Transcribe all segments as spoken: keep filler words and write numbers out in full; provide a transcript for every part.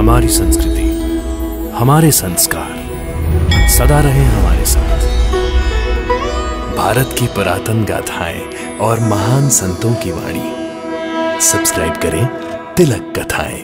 हमारी संस्कृति, हमारे संस्कार सदा रहे हमारे साथ। भारत की पुरातन गाथाएं और महान संतों की वाणी। सब्सक्राइब करें तिलक कथाएं।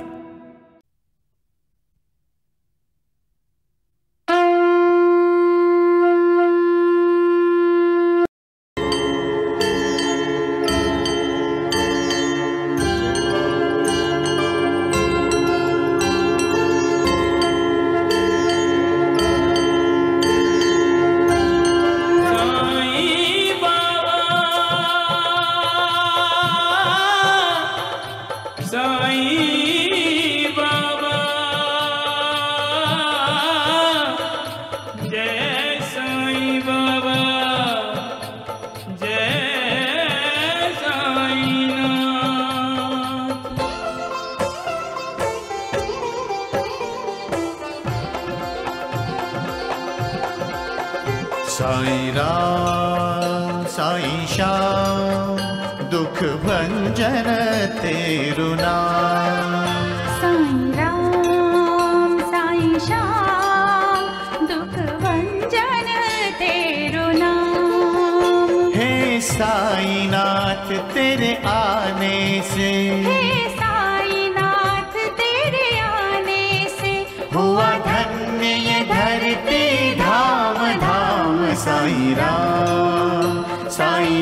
साईं राम साईं श्याम दुख भंजन तेरु नाम। साईं राम साईं श्याम दुख भंजन तेरु नाम। हे साईं नाथ तेरे आने से, हे साईं नाथ तेरे आने से हुआ धन्य ये धरती धाम धाम। साईं राम साईं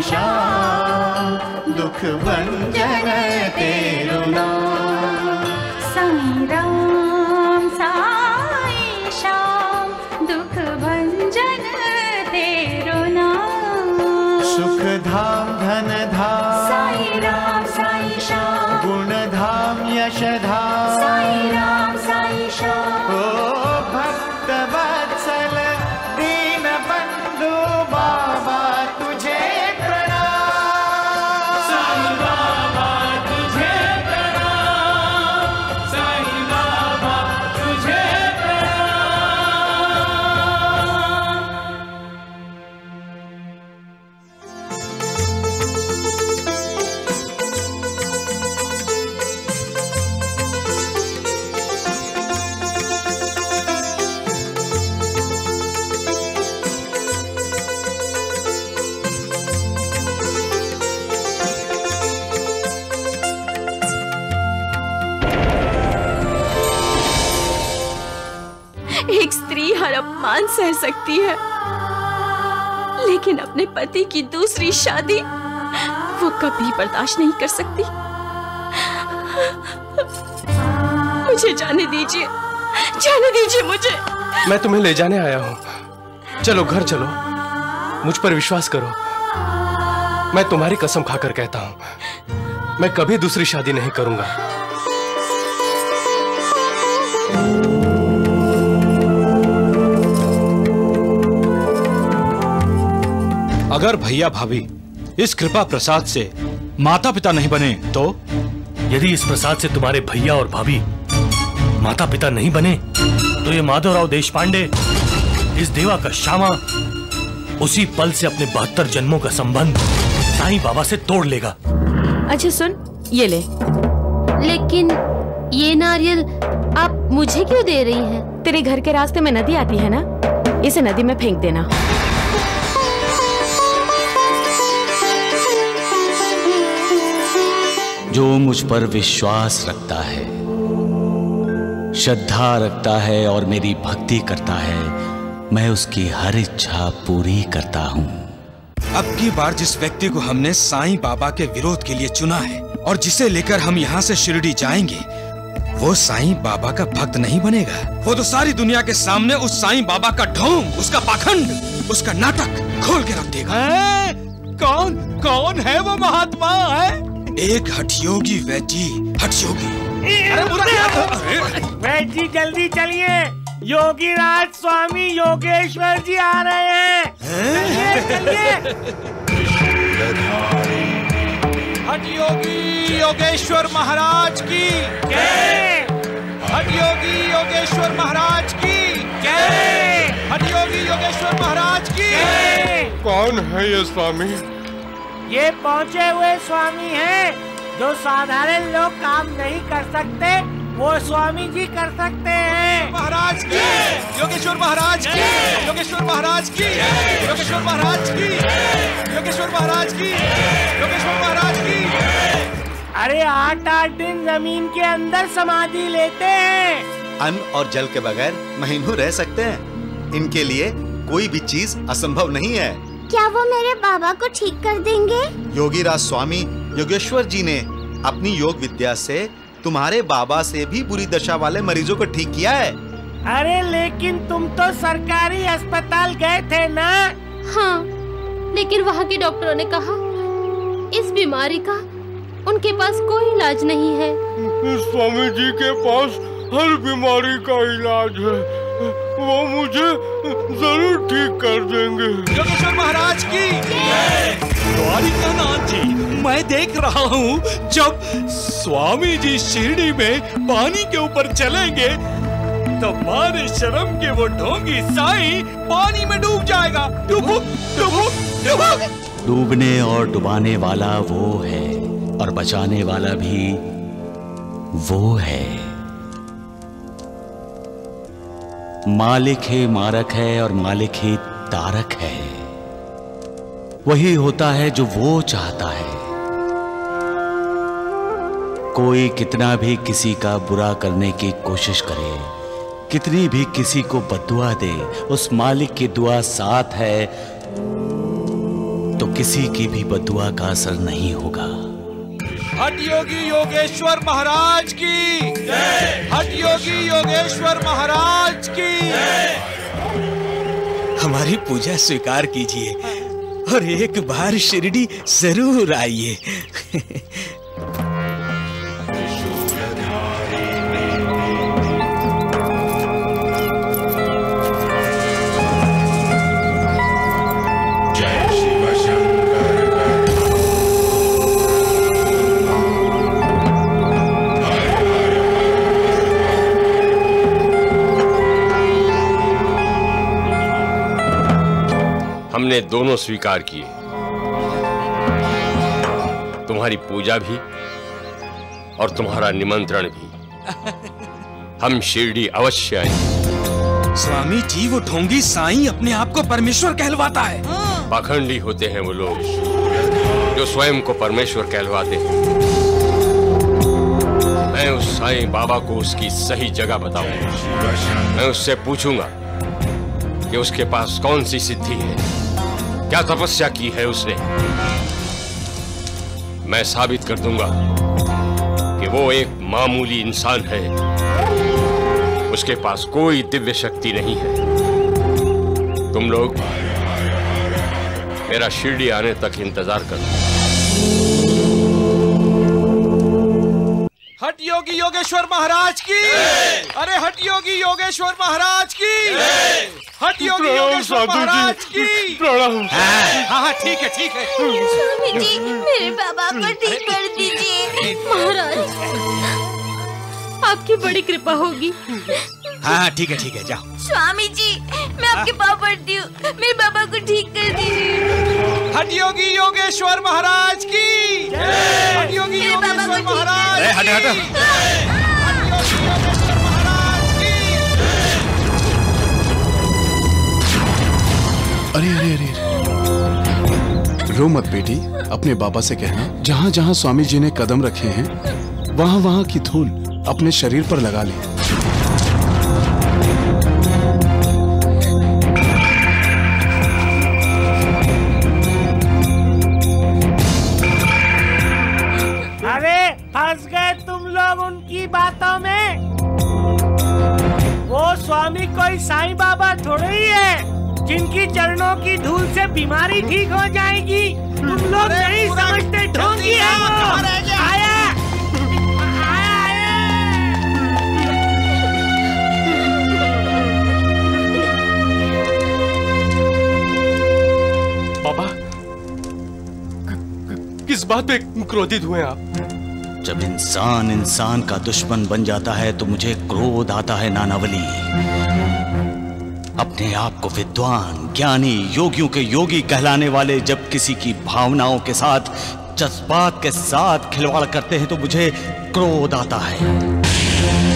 श्याम दुख भंजन तेरु नाम। साईं राम साईं श्याम दुख भंजन तेरु नाम। सुख धाम धन धाम साईं राम साईं श्याम। गुण धाम यश धाम साईं राम साईं श्याम। ओ भक्त वत्सल दीन बंधु बाबा तुझे प्रणाम। साईं बाबा तुझे प्रणाम। साईं बाबा तुझे प्रणाम। एक स्त्री हर अपमान सह सकती है, लेकिन अपने पति की दूसरी शादी वो कभी बर्दाश्त नहीं कर सकती। मुझे जाने दीजिए, जाने दीजिए मुझे। मैं तुम्हें ले जाने आया हूँ। चलो घर चलो, मुझ पर विश्वास करो। मैं तुम्हारी कसम खाकर कहता हूँ, मैं कभी दूसरी शादी नहीं करूंगा। अगर भैया भाभी इस कृपा प्रसाद से माता पिता नहीं बने तो? यदि इस प्रसाद से तुम्हारे भैया और भाभी माता पिता नहीं बने तो ये माधवराव देशपांडे, इस देवा का श्यामा उसी पल से अपने बहत्तर जन्मों का संबंध साईं बाबा से तोड़ लेगा। अच्छा सुन, ये ले। लेकिन ये नारियल आप मुझे क्यों दे रही हैं? तेरे घर के रास्ते में नदी आती है ना, इसे नदी में फेंक देना। जो मुझ पर विश्वास रखता है, श्रद्धा रखता है और मेरी भक्ति करता है, मैं उसकी हर इच्छा पूरी करता हूँ। अब की बार जिस व्यक्ति को हमने साईं बाबा के विरोध के लिए चुना है और जिसे लेकर हम यहाँ से शिरडी जाएंगे, वो साईं बाबा का भक्त नहीं बनेगा। वो तो सारी दुनिया के सामने उस साईं बाबा का ढोंग, उसका पाखंड, उसका नाटक खोल के रख देगा। कौन कौन है वो महात्मा है? एक हठयोगी वैजी, हठयोगी। वैजी जल्दी चलिए, योगी राज स्वामी योगेश्वर जी आ रहे हैं। चलिए हठयोगी योगेश्वर महाराज की जय। हठयोगी योगेश्वर महाराज की जय। हठयोगी योगेश्वर महाराज की जय। कौन है ये स्वामी? ये पहुँचे हुए स्वामी हैं जो साधारण लोग काम नहीं कर सकते, वो स्वामी जी कर सकते हैं। महाराज की, योगेश्वर महाराज की, योगेश्वर महाराज की, योगेश्वर महाराज की, योगेश्वर महाराज की, योगेश्वर महाराज की। अरे आठ आठ दिन जमीन के अंदर समाधि लेते हैं। अन्न और जल के बगैर महीनों रह सकते हैं। इनके लिए कोई भी चीज असंभव नहीं है। क्या वो मेरे बाबा को ठीक कर देंगे? योगीराज स्वामी योगेश्वर जी ने अपनी योग विद्या से तुम्हारे बाबा से भी बुरी दशा वाले मरीजों को ठीक किया है। अरे लेकिन तुम तो सरकारी अस्पताल गए थे ना? हाँ, लेकिन वहाँ के डॉक्टरों ने कहा इस बीमारी का उनके पास कोई इलाज नहीं है। स्वामी जी के पास हर बीमारी का इलाज है, वो मुझे जरूर ठीक कर देंगे। योगेश्वर महाराज की। द्वारिकानाथ जी, मैं देख रहा हूँ जब स्वामी जी शिरडी में पानी के ऊपर चलेंगे तो मारे शर्म के वो ढोंगी साईं पानी में डूब जाएगा। डुबुक डुबुक डुबुक। डूबने और डुबाने वाला वो है और बचाने वाला भी वो है। मालिक ही मारक है और मालिक ही तारक है। वही होता है जो वो चाहता है। कोई कितना भी किसी का बुरा करने की कोशिश करे, कितनी भी किसी को बद्दुआ दे, उस मालिक की दुआ साथ है तो किसी की भी बद्दुआ का असर नहीं होगा। हठ योगी योगेश्वर महाराज की, हठ योगी योगेश्वर महाराज की। हमारी पूजा स्वीकार कीजिए और एक बार शिरडी जरूर आइए। हमने दोनों स्वीकार किए, तुम्हारी पूजा भी और तुम्हारा निमंत्रण भी। हम शिरडी अवश्य आएंगे। स्वामी जी, वो ढोंगी साईं अपने आप को परमेश्वर कहलवाता है। पाखंडी होते हैं वो लोग जो स्वयं को परमेश्वर कहलवाते हैं। मैं उस साईं बाबा को उसकी सही जगह बताऊंगा। मैं उससे पूछूंगा कि उसके पास कौन सी सिद्धि है, क्या तपस्या की है उसने। मैं साबित कर दूंगा कि वो एक मामूली इंसान है, उसके पास कोई दिव्य शक्ति नहीं है। तुम लोग मेरा शिरडी आने तक इंतजार करो। हठ योगी योगेश्वर महाराज की। अरे हठ योगी योगेश्वर महाराज की। हठ योगी योगेश्वर महाराज की। प्रणाम। हाँ हाँ ठीक है ठीक है। स्वामी जी, मेरे बाबा को ठीक कर दीजिए। महाराज, आपकी बड़ी कृपा होगी। हाँ हाँ ठीक है ठीक है, जाओ। स्वामी जी, मैं आपके पाँव पड़ती हूँ, मेरे बाबा को ठीक कर दीजिए। हठ योगी योगेश्वर महाराज की। हठ योगी योगेश्वर महाराज की। हट हट। हठ योगी योगेश्वर महाराज की। अरे अरे अरे, रो मत बेटी। अपने बाबा से कहना जहाँ जहाँ स्वामी जी ने कदम रखे हैं वहाँ वहाँ की धूल अपने शरीर पर लगा ले। फंस गए तुम लोग उनकी बातों में। वो स्वामी कोई साईं बाबा थोड़े ही है जिनकी चरणों की धूल से बीमारी ठीक हो जाएगी। तुम लोग नहीं समझते, ढोंगी है वो। आया आया बाबा, किस बात पे क्रोधित हुए आप? जब इंसान इंसान का दुश्मन बन जाता है तो मुझे क्रोध आता है नानावली। अपने आप को विद्वान, ज्ञानी, योगियों के योगी कहलाने वाले जब किसी की भावनाओं के साथ, जज्बात के साथ खिलवाड़ करते हैं तो मुझे क्रोध आता है।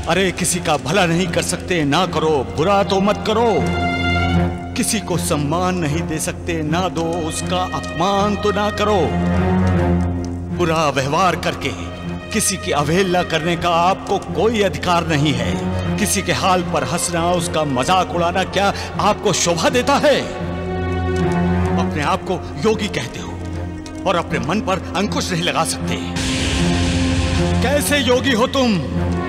अरे किसी का भला नहीं कर सकते ना करो, बुरा तो मत करो। किसी को सम्मान नहीं दे सकते ना दो, उसका अपमान तो ना करो। बुरा व्यवहार करके किसी की अवहेलना करने का आपको कोई अधिकार नहीं है। किसी के हाल पर हंसना, उसका मजाक उड़ाना क्या आपको शोभा देता है? अपने आप को योगी कहते हो और अपने मन पर अंकुश नहीं लगा सकते। कैसे योगी हो तुम?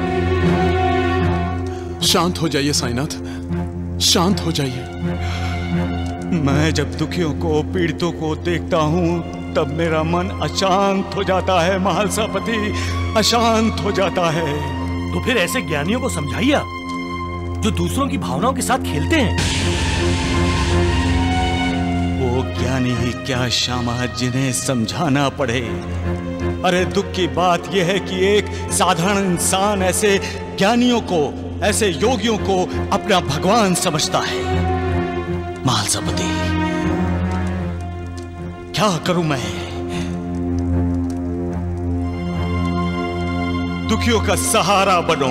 शांत हो जाइए साईनाथ, शांत हो जाइए। मैं जब दुखियों को, पीड़ितों को देखता हूँ तब मेरा मन अशांत हो जाता है महालसापति, अशांत हो जाता है। तो फिर ऐसे ज्ञानियों को समझाइए आप, जो दूसरों की भावनाओं के साथ खेलते हैं। वो ज्ञानी ही क्या श्यामा, जिन्हें समझाना पड़े। अरे दुख की बात यह है कि एक साधारण इंसान ऐसे ज्ञानियों को, ऐसे योगियों को अपना भगवान समझता है। महालसापति, क्या करूं मैं? दुखियों का सहारा बनो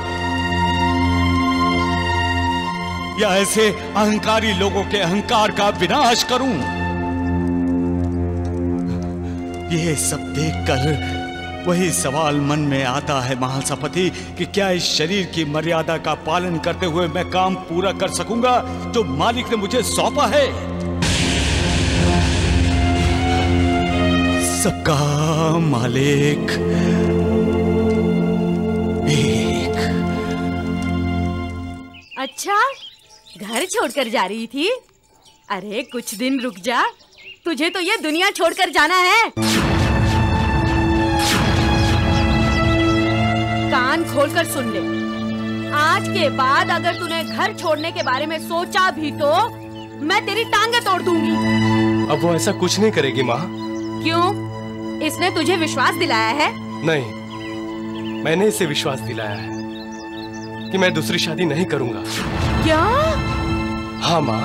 या ऐसे अहंकारी लोगों के अहंकार का विनाश करूं? ये सब देखकर वही सवाल मन में आता है महालसापति कि क्या इस शरीर की मर्यादा का पालन करते हुए मैं काम पूरा कर सकूंगा जो मालिक ने मुझे सौंपा है? सबका मालिक एक। अच्छा, घर छोड़कर जा रही थी? अरे कुछ दिन रुक जा, तुझे तो ये दुनिया छोड़कर जाना है। कान खोलकर सुन ले, आज के बाद अगर तूने घर छोड़ने के बारे में सोचा भी तो मैं तेरी टांगे तोड़ दूंगी। अब वो ऐसा कुछ नहीं करेगी माँ। क्यों? इसने तुझे विश्वास दिलाया है? नहीं, मैंने इसे विश्वास दिलाया है कि मैं दूसरी शादी नहीं करूंगा। क्या? हाँ माँ,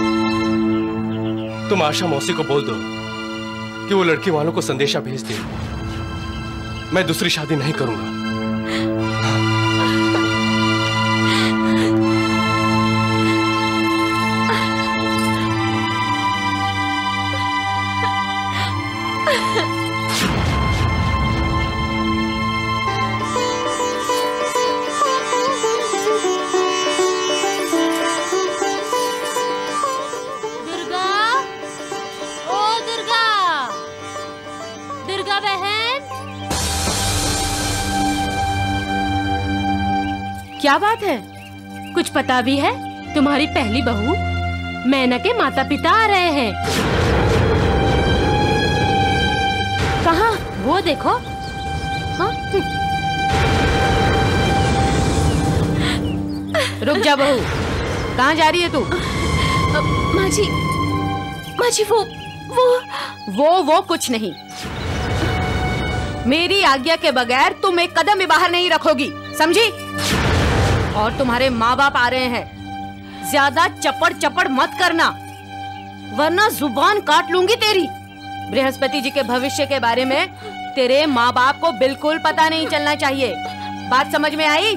तुम आशा मौसी को बोल दो कि वो लड़की वालों को संदेशा भेज दे, मैं दूसरी शादी नहीं करूंगा। क्या बात है? कुछ पता भी है? तुम्हारी पहली बहू मैना के माता पिता आ रहे हैं। कहाँ? वो देखो। हाँ? रुक जा बहू, कहाँ जा रही है तू? माँ जी, माँ जी वो वो वो वो कुछ नहीं। मेरी आज्ञा के बगैर तुम एक कदम भी बाहर नहीं रखोगी, समझी? और तुम्हारे माँ बाप आ रहे हैं, ज्यादा चपड़ चपड़ मत करना वरना जुबान काट लूंगी तेरी। बृहस्पति जी के भविष्य के बारे में तेरे माँ बाप को बिल्कुल पता नहीं चलना चाहिए। बात समझ में आई?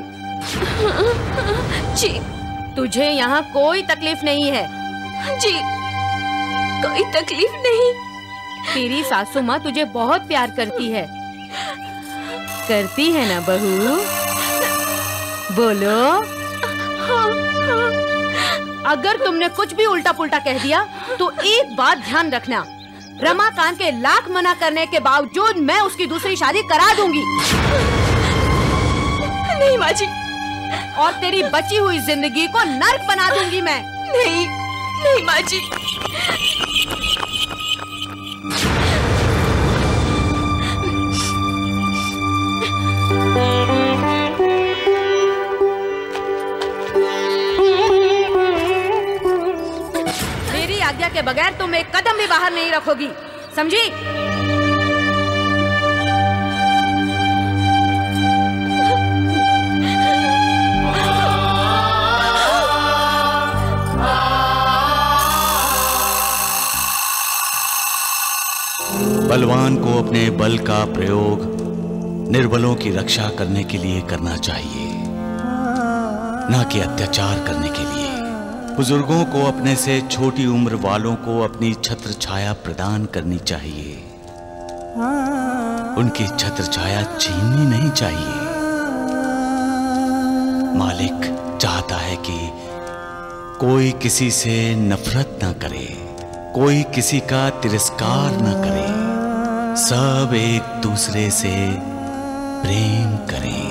जी। तुझे यहाँ कोई तकलीफ नहीं है? जी, कोई तकलीफ नहीं। तेरी सासू माँ तुझे बहुत प्यार करती है, करती है ना बहू? बोलो। अगर तुमने कुछ भी उल्टा पुल्टा कह दिया तो एक बात ध्यान रखना, रमाकांत के लाख मना करने के बावजूद मैं उसकी दूसरी शादी करा दूंगी। नहीं माँ जी। और तेरी बची हुई जिंदगी को नर्क बना दूंगी मैं। नहीं, नहीं माँ जी। आज्ञा के बगैर तुम एक कदम भी बाहर नहीं रखोगी, समझी? बलवान को अपने बल का प्रयोग निर्बलों की रक्षा करने के लिए करना चाहिए। ना कि अत्याचार करने के लिए। बुजुर्गों को अपने से छोटी उम्र वालों को अपनी छत्र छाया प्रदान करनी चाहिए, उनकी छत्र छाया छीननी नहीं चाहिए। मालिक चाहता है कि कोई किसी से नफरत ना करे, कोई किसी का तिरस्कार ना करे, सब एक दूसरे से प्रेम करें।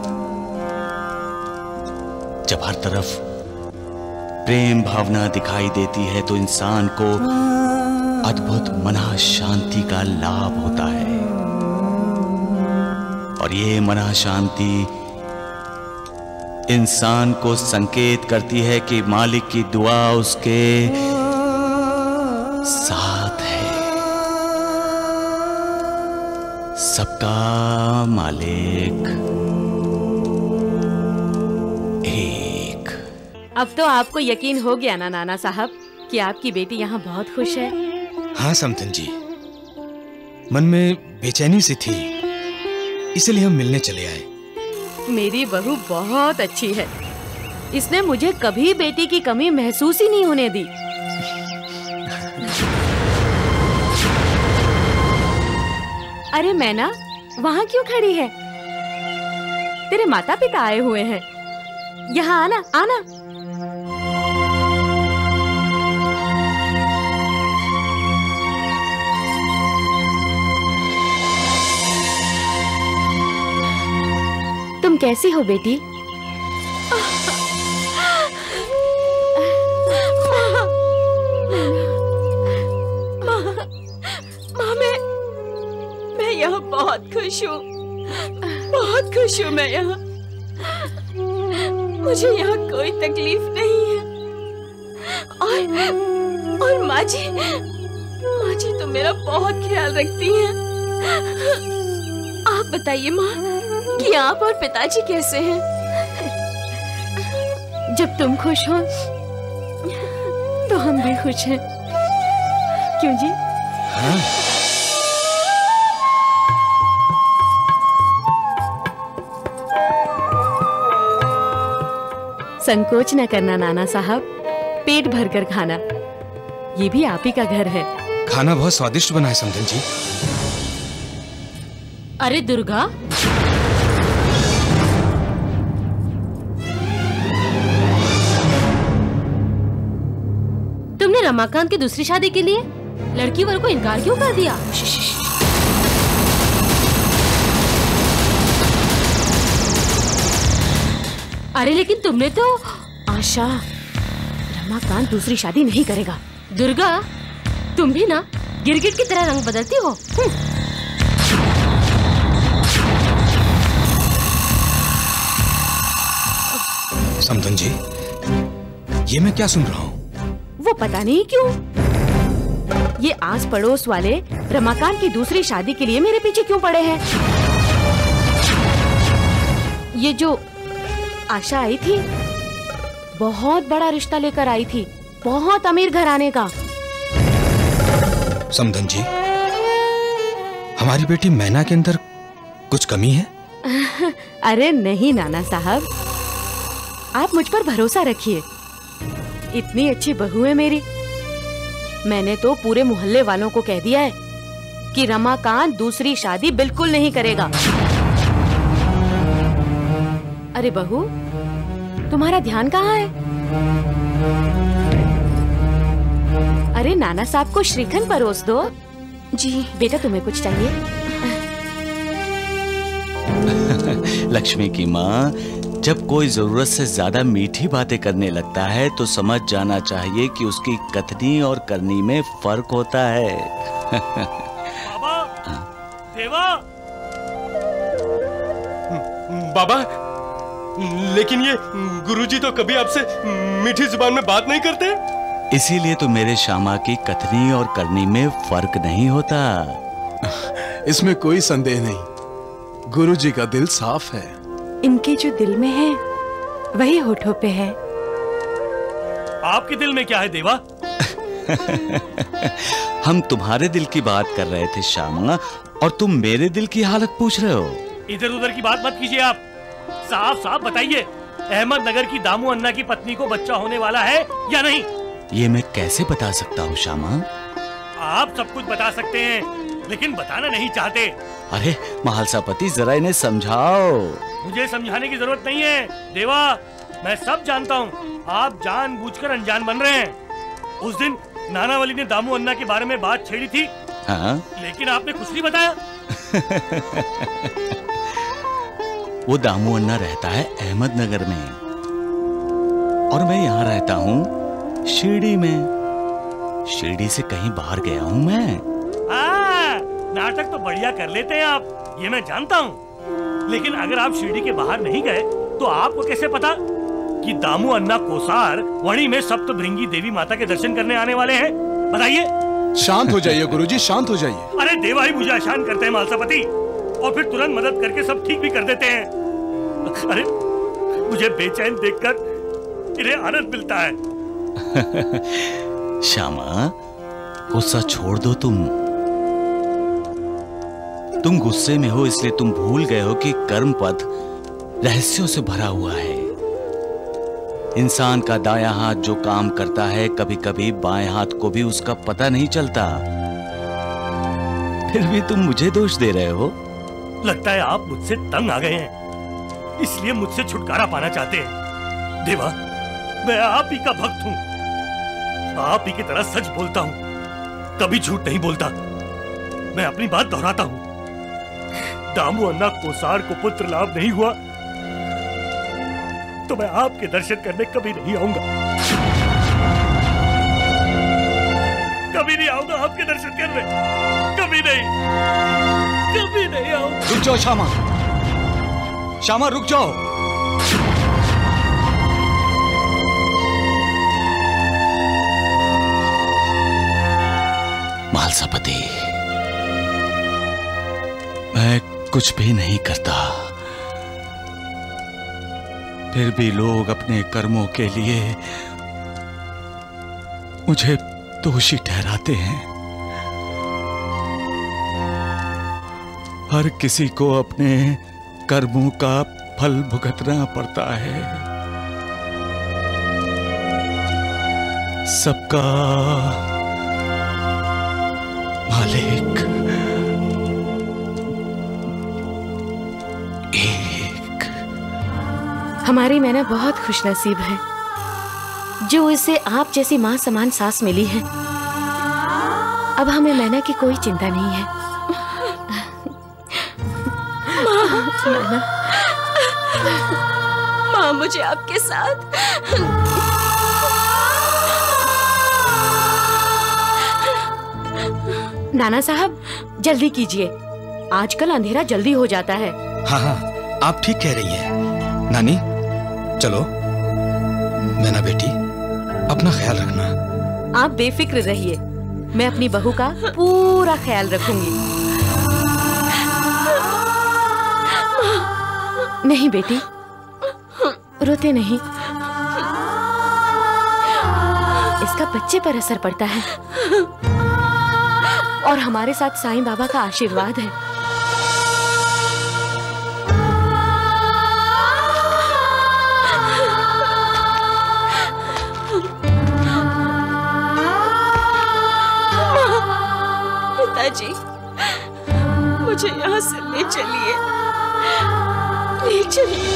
जब हर तरफ प्रेम भावना दिखाई देती है तो इंसान को अद्भुत मना शांति का लाभ होता है, और ये मना शांति इंसान को संकेत करती है कि मालिक की दुआ उसके साथ है। सबका मालिक एक। अब तो आपको यकीन हो गया ना नाना साहब कि आपकी बेटी यहाँ बहुत खुश है। हाँ समधन जी, मन में बेचैनी सी थी, इसलिए हम मिलने चले आए। मेरी बहू बहुत अच्छी है, इसने मुझे कभी बेटी की कमी महसूस ही नहीं होने दी। अरे मैना, वहाँ क्यों खड़ी है? तेरे माता पिता आए हुए हैं, यहाँ आना आना। तुम कैसी हो बेटी? माँ, मैं मैं यहाँ बहुत खुश हूँ, बहुत खुश हूँ मैं यहाँ। मुझे यहाँ कोई तकलीफ नहीं है। और और माँ जी, माँ जी तो मेरा बहुत ख्याल रखती हैं। आप बताइए माँ कि आप और पिताजी कैसे हैं? जब तुम खुश हो तो हम भी खुश हैं, क्यों जी? हाँ। संकोच न करना नाना साहब, पेट भरकर खाना, ये भी आप ही का घर है। खाना बहुत स्वादिष्ट बना है समधन जी। अरे दुर्गा, तुमने रमाकांत की दूसरी शादी के लिए लड़की वालों को इनकार क्यों कर दिया? अरे लेकिन तुमने तो। आशा, रमाकांत दूसरी शादी नहीं करेगा। दुर्गा, तुम भी ना गिरगिट की तरह रंग बदलती हो। समधन जी, ये मैं क्या सुन रहा हूँ? वो पता नहीं क्यों ये आस पड़ोस वाले रमाकांत की दूसरी शादी के लिए मेरे पीछे क्यों पड़े हैं। ये जो आशा आई थी, बहुत बड़ा रिश्ता लेकर आई थी, बहुत अमीर घराने का। समधन जी, हमारी बेटी मैना के अंदर कुछ कमी है? अरे नहीं नाना साहब, आप मुझ पर भरोसा रखिए। इतनी अच्छी बहू है मेरी। मैंने तो पूरे मोहल्ले वालों को कह दिया है कि रमाकांत दूसरी शादी बिल्कुल नहीं करेगा। अरे बहू, तुम्हारा ध्यान कहाँ है? अरे नाना साहब को श्रीखंड परोस दो। जी बेटा, तुम्हें कुछ चाहिए? लक्ष्मी की माँ, जब कोई जरूरत से ज्यादा मीठी बातें करने लगता है तो समझ जाना चाहिए कि उसकी कथनी और करनी में फर्क होता है। बाबा, देवा, बाबा, लेकिन ये गुरुजी तो कभी आपसे मीठी जुबान में बात नहीं करते। इसीलिए तो मेरे श्यामा की कथनी और करनी में फर्क नहीं होता। इसमें कोई संदेह नहीं, गुरुजी का दिल साफ है। इनके जो दिल में है वही होठों पे है। आपके दिल में क्या है देवा? हम तुम्हारे दिल की बात कर रहे थे श्यामा, और तुम मेरे दिल की हालत पूछ रहे हो। इधर उधर की बात मत कीजिए आप, साफ साफ बताइए, अहमदनगर की दामू अन्ना की पत्नी को बच्चा होने वाला है या नहीं? ये मैं कैसे बता सकता हूँ श्यामा? आप सब कुछ बता सकते हैं, लेकिन बताना नहीं चाहते। अरे महालसापति, जरा इन्हें समझाओ। मुझे समझाने की जरूरत नहीं है देवा, मैं सब जानता हूँ। आप जानबूझकर अनजान बन रहे हैं। उस दिन नानावली ने दामू अन्ना के बारे में बात छेड़ी थी। हाँ? लेकिन आपने कुछ नहीं बताया। वो दामू अन्ना रहता है अहमदनगर में और मैं यहाँ रहता हूँ शिरडी में। शिरडी से कहीं बाहर गया हूँ मैं। हाँ, नाटक तो बढ़िया कर लेते हैं आप, ये मैं जानता हूँ। लेकिन अगर आप शिरडी के बाहर नहीं गए तो आपको कैसे पता कि दामू अन्ना कोसार वणी में सप्तभृंगी देवी माता के दर्शन करने आने वाले हैं? बताइए। शांत हो जाइए गुरुजी, शांत हो जाइए। अरे देवा ही मुझे आसान करते हैं महालसापति, और फिर तुरंत मदद करके सब ठीक भी कर देते हैं। अरे मुझे बेचैन देखकर इन्हें आनंद मिलता है। श्यामा, गुस्सा छोड़ दो तुम। तुम गुस्से में हो इसलिए तुम भूल गए हो कि कर्म पथ रहस्यों से भरा हुआ है। इंसान का दायां हाथ जो काम करता है, कभी कभी बाएं हाथ को भी उसका पता नहीं चलता। फिर भी तुम मुझे दोष दे रहे हो। लगता है आप मुझसे तंग आ गए हैं, इसलिए मुझसे छुटकारा पाना चाहते हैं। देवा, मैं आप ही का भक्त हूँ, आप ही की तरह सच बोलता हूँ, कभी झूठ नहीं बोलता। मैं अपनी बात दोहराता हूँ, दामू अन्ना कोसार को पुत्र लाभ नहीं हुआ तो मैं आपके दर्शन करने कभी नहीं आऊंगा। कभी नहीं आऊंगा आपके दर्शन करने, कभी नहीं, कभी नहीं आऊंगा। रुक जाओ श्यामा, श्यामा रुक जाओ। महालसापति, मैं कुछ भी नहीं करता, फिर भी लोग अपने कर्मों के लिए मुझे दोषी ठहराते हैं। हर किसी को अपने कर्मों का फल भुगतना पड़ता है। सबका मालिक हमारी मैना बहुत खुशनसीब है जो इसे आप जैसी माँ समान सास मिली है। अब हमें मैना की कोई चिंता नहीं है। माँ, माँ मुझे आपके साथ नाना साहब जल्दी कीजिए, आजकल अंधेरा जल्दी हो जाता है। हाँ हाँ, आप ठीक कह रही हैं। नानी चलो। मैना बेटी, अपना ख्याल रखना। आप बेफिक्र रहिए, मैं अपनी बहू का पूरा ख्याल रखूंगी। नहीं बेटी, रोते नहीं, इसका बच्चे पर असर पड़ता है और हमारे साथ साईं बाबा का आशीर्वाद है। पिताजी, मुझे यहाँ से ले चलिए, ले चलिए।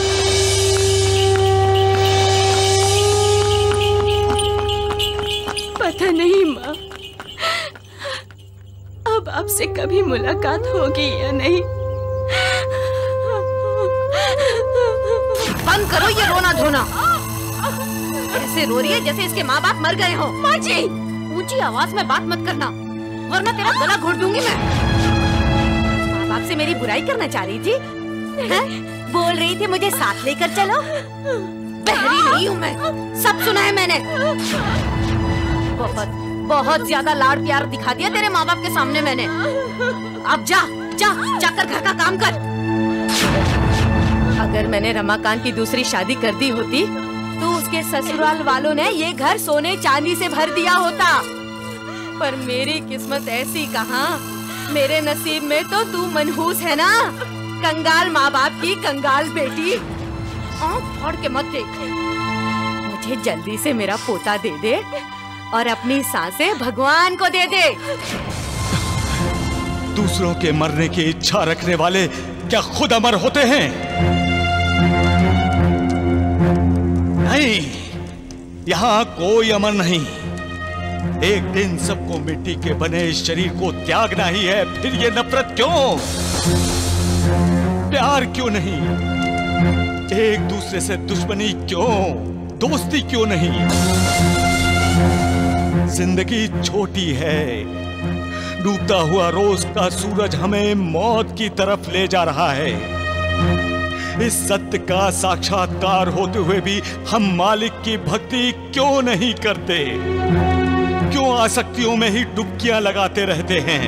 पता नहीं माँ, अब आपसे कभी मुलाकात होगी या नहीं। बंद करो ये रोना धोना। ऐसे रो रही है जैसे इसके माँ बाप मर गए हो। माँ जी, ऊंची आवाज में बात मत करना वरना तेरा गला घोट दूंगी मैं। माँ बाप से मेरी बुराई करना चाह रही थी, है? बोल रही थी मुझे साथ लेकर चलो। बहरी नहीं हूँ मैं, सब सुना है मैंने। बहुत बहुत ज्यादा लाड़ प्यार दिखा दिया तेरे माँ बाप के सामने मैंने। अब जा जा जाकर घर का काम कर। अगर मैंने रमाकांत की दूसरी शादी कर दी होती तो उसके ससुराल वालों ने ये घर सोने चांदी से भर दिया होता, पर मेरी किस्मत ऐसी कहाँ। मेरे नसीब में तो तू मनहूस है ना, कंगाल माँ बाप की कंगाल बेटी। आंख फाड़ के मत देख। मुझे जल्दी से मेरा पोता दे दे और अपनी सांसें भगवान को दे दे। दूसरों के मरने की इच्छा रखने वाले क्या खुद अमर होते हैं? नहीं, यहाँ कोई अमर नहीं। एक दिन सबको मिट्टी के बने इस शरीर को त्यागना ही है। फिर ये नफरत क्यों? प्यार क्यों नहीं? एक दूसरे से दुश्मनी क्यों? दोस्ती क्यों नहीं? जिंदगी छोटी है। डूबता हुआ रोज का सूरज हमें मौत की तरफ ले जा रहा है। इस सत्य का साक्षात्कार होते हुए भी हम मालिक की भक्ति क्यों नहीं करते? क्यों आसक्तियों में ही डुबकियां लगाते रहते हैं?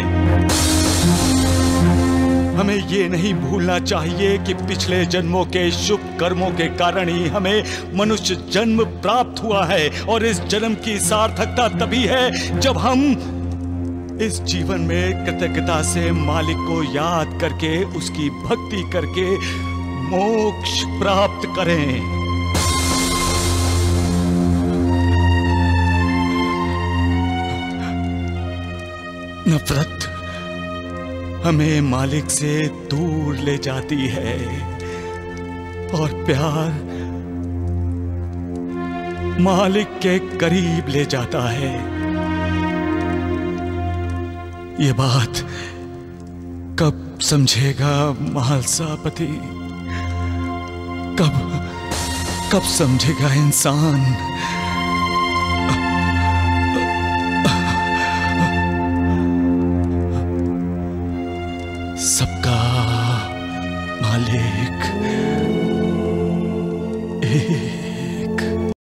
हमें ये नहीं भूलना चाहिए कि पिछले जन्मों के शुभ कर्मों के कारण ही हमें मनुष्य जन्म प्राप्त हुआ है और इस जन्म की सार्थकता तभी है जब हम इस जीवन में कृतज्ञता से मालिक को याद करके उसकी भक्ति करके मोक्ष प्राप्त करें। नफरत हमें मालिक से दूर ले जाती है और प्यार मालिक के करीब ले जाता है। ये बात कब समझेगा महालसापति? कब कब समझेगा इंसान? सबका मालिक एक।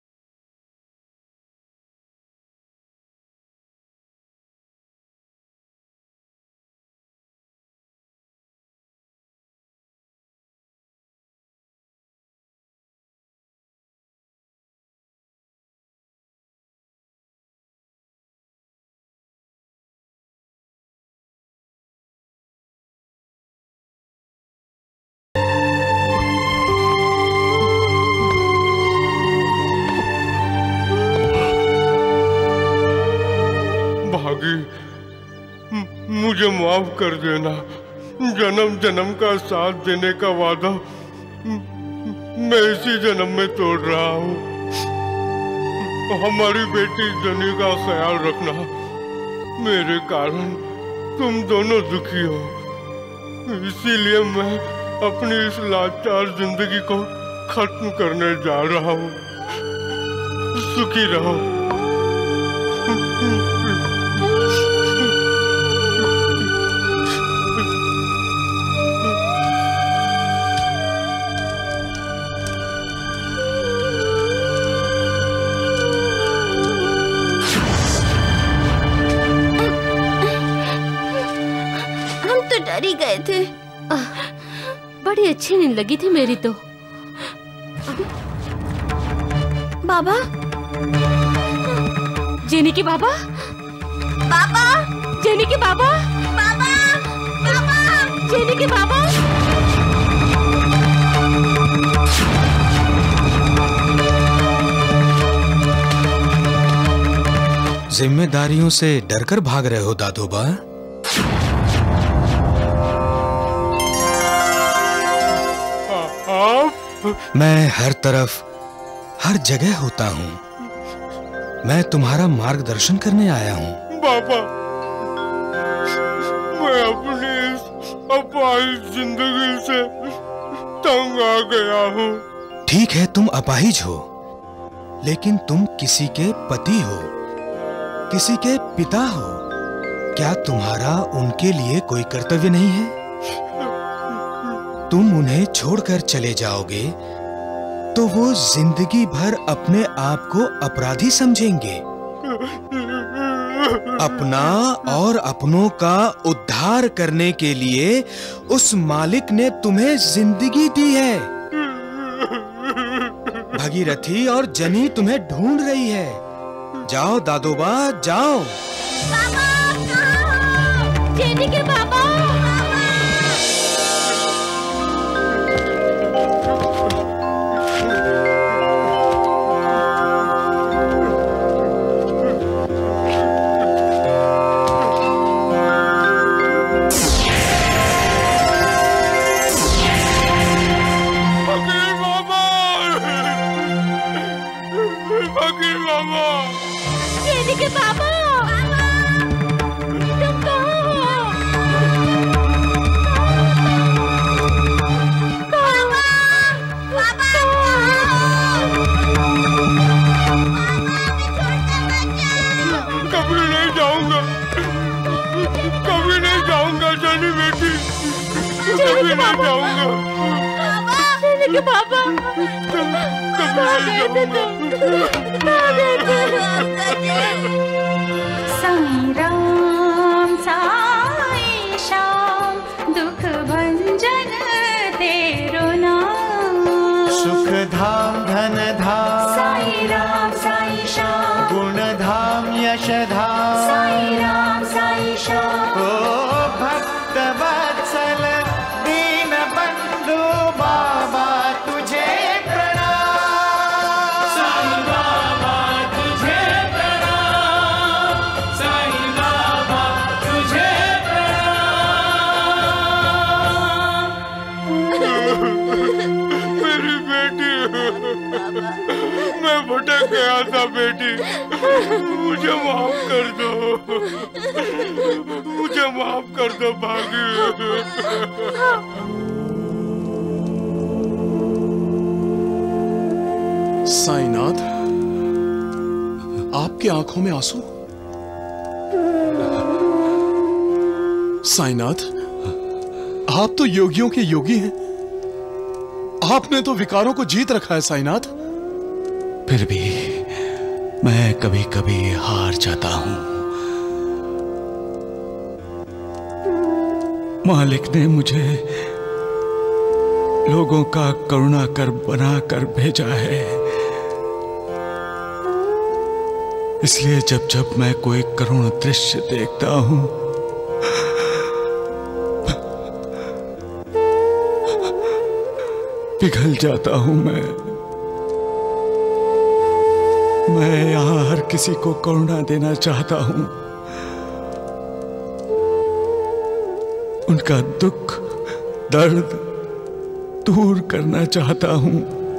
मुझे माफ कर देना। जन्म जन्म का साथ देने का वादा मैं इसी जन्म में तोड़ रहा हूँ। हमारी बेटी जनी का ख्याल रखना। मेरे कारण तुम दोनों दुखी हो, इसीलिए मैं अपनी इस लाचार जिंदगी को खत्म करने जा रहा हूँ। सुखी रहो। डरी गए थे। बड़ी अच्छी नींद लगी थी मेरी तो। बाबा, जेनी के बाबा, बाबा, जेनी के बाबा, बाबा, बाबा, जेनी के बाबा। जिम्मेदारियों से डरकर भाग रहे हो दादोबा? मैं हर तरफ हर जगह होता हूँ। मैं तुम्हारा मार्गदर्शन करने आया हूँ। बाबा, मैं अपनी इस अपाहिज जिंदगी से तंग आ गया हूँ। ठीक है, तुम अपाहिज हो, लेकिन तुम किसी के पति हो, किसी के पिता हो। क्या तुम्हारा उनके लिए कोई कर्तव्य नहीं है? तुम उन्हें छोड़कर चले जाओगे तो वो जिंदगी भर अपने आप को अपराधी समझेंगे। अपना और अपनों का उद्धार करने के लिए उस मालिक ने तुम्हें जिंदगी दी है। भगीरथी और जनी तुम्हें ढूंढ रही है। जाओ दादोबा, जाओ। बाबा, जेनी के बाबा। के पापा कहाँ गए थे तुम? कहाँ गए थे? साईं राम साईं श्याम दुख भंजन तेरो नाम। सुख धाम धन धाम साईं राम साईं श्याम गुण धाम यश धाम साईं राम साईं श्याम। ओ भक्त वत्सल दीन बंधु बाबा तुझे प्रणाम। साईं बाबा तुझे प्रणाम, साईं बाबा तुझे मेरी बेटी, मैं भटक गया था बेटी, मुझे माफ कर दो, मुझे माफ कर दो भाभी। साईनाथ, आपकी आंखों में आंसू? साईनाथ, आप तो योगियों के योगी हैं। आपने तो विकारों को जीत रखा है साईनाथ। फिर भी मैं कभी कभी हार जाता हूं। मालिक ने मुझे लोगों का करुणा कर बना कर भेजा है, इसलिए जब जब मैं कोई करुण दृश्य देखता हूं पिघल जाता हूं। मैं मैं यहां हर किसी को करुणा देना चाहता हूं, उनका दुख दर्द दूर करना चाहता हूं,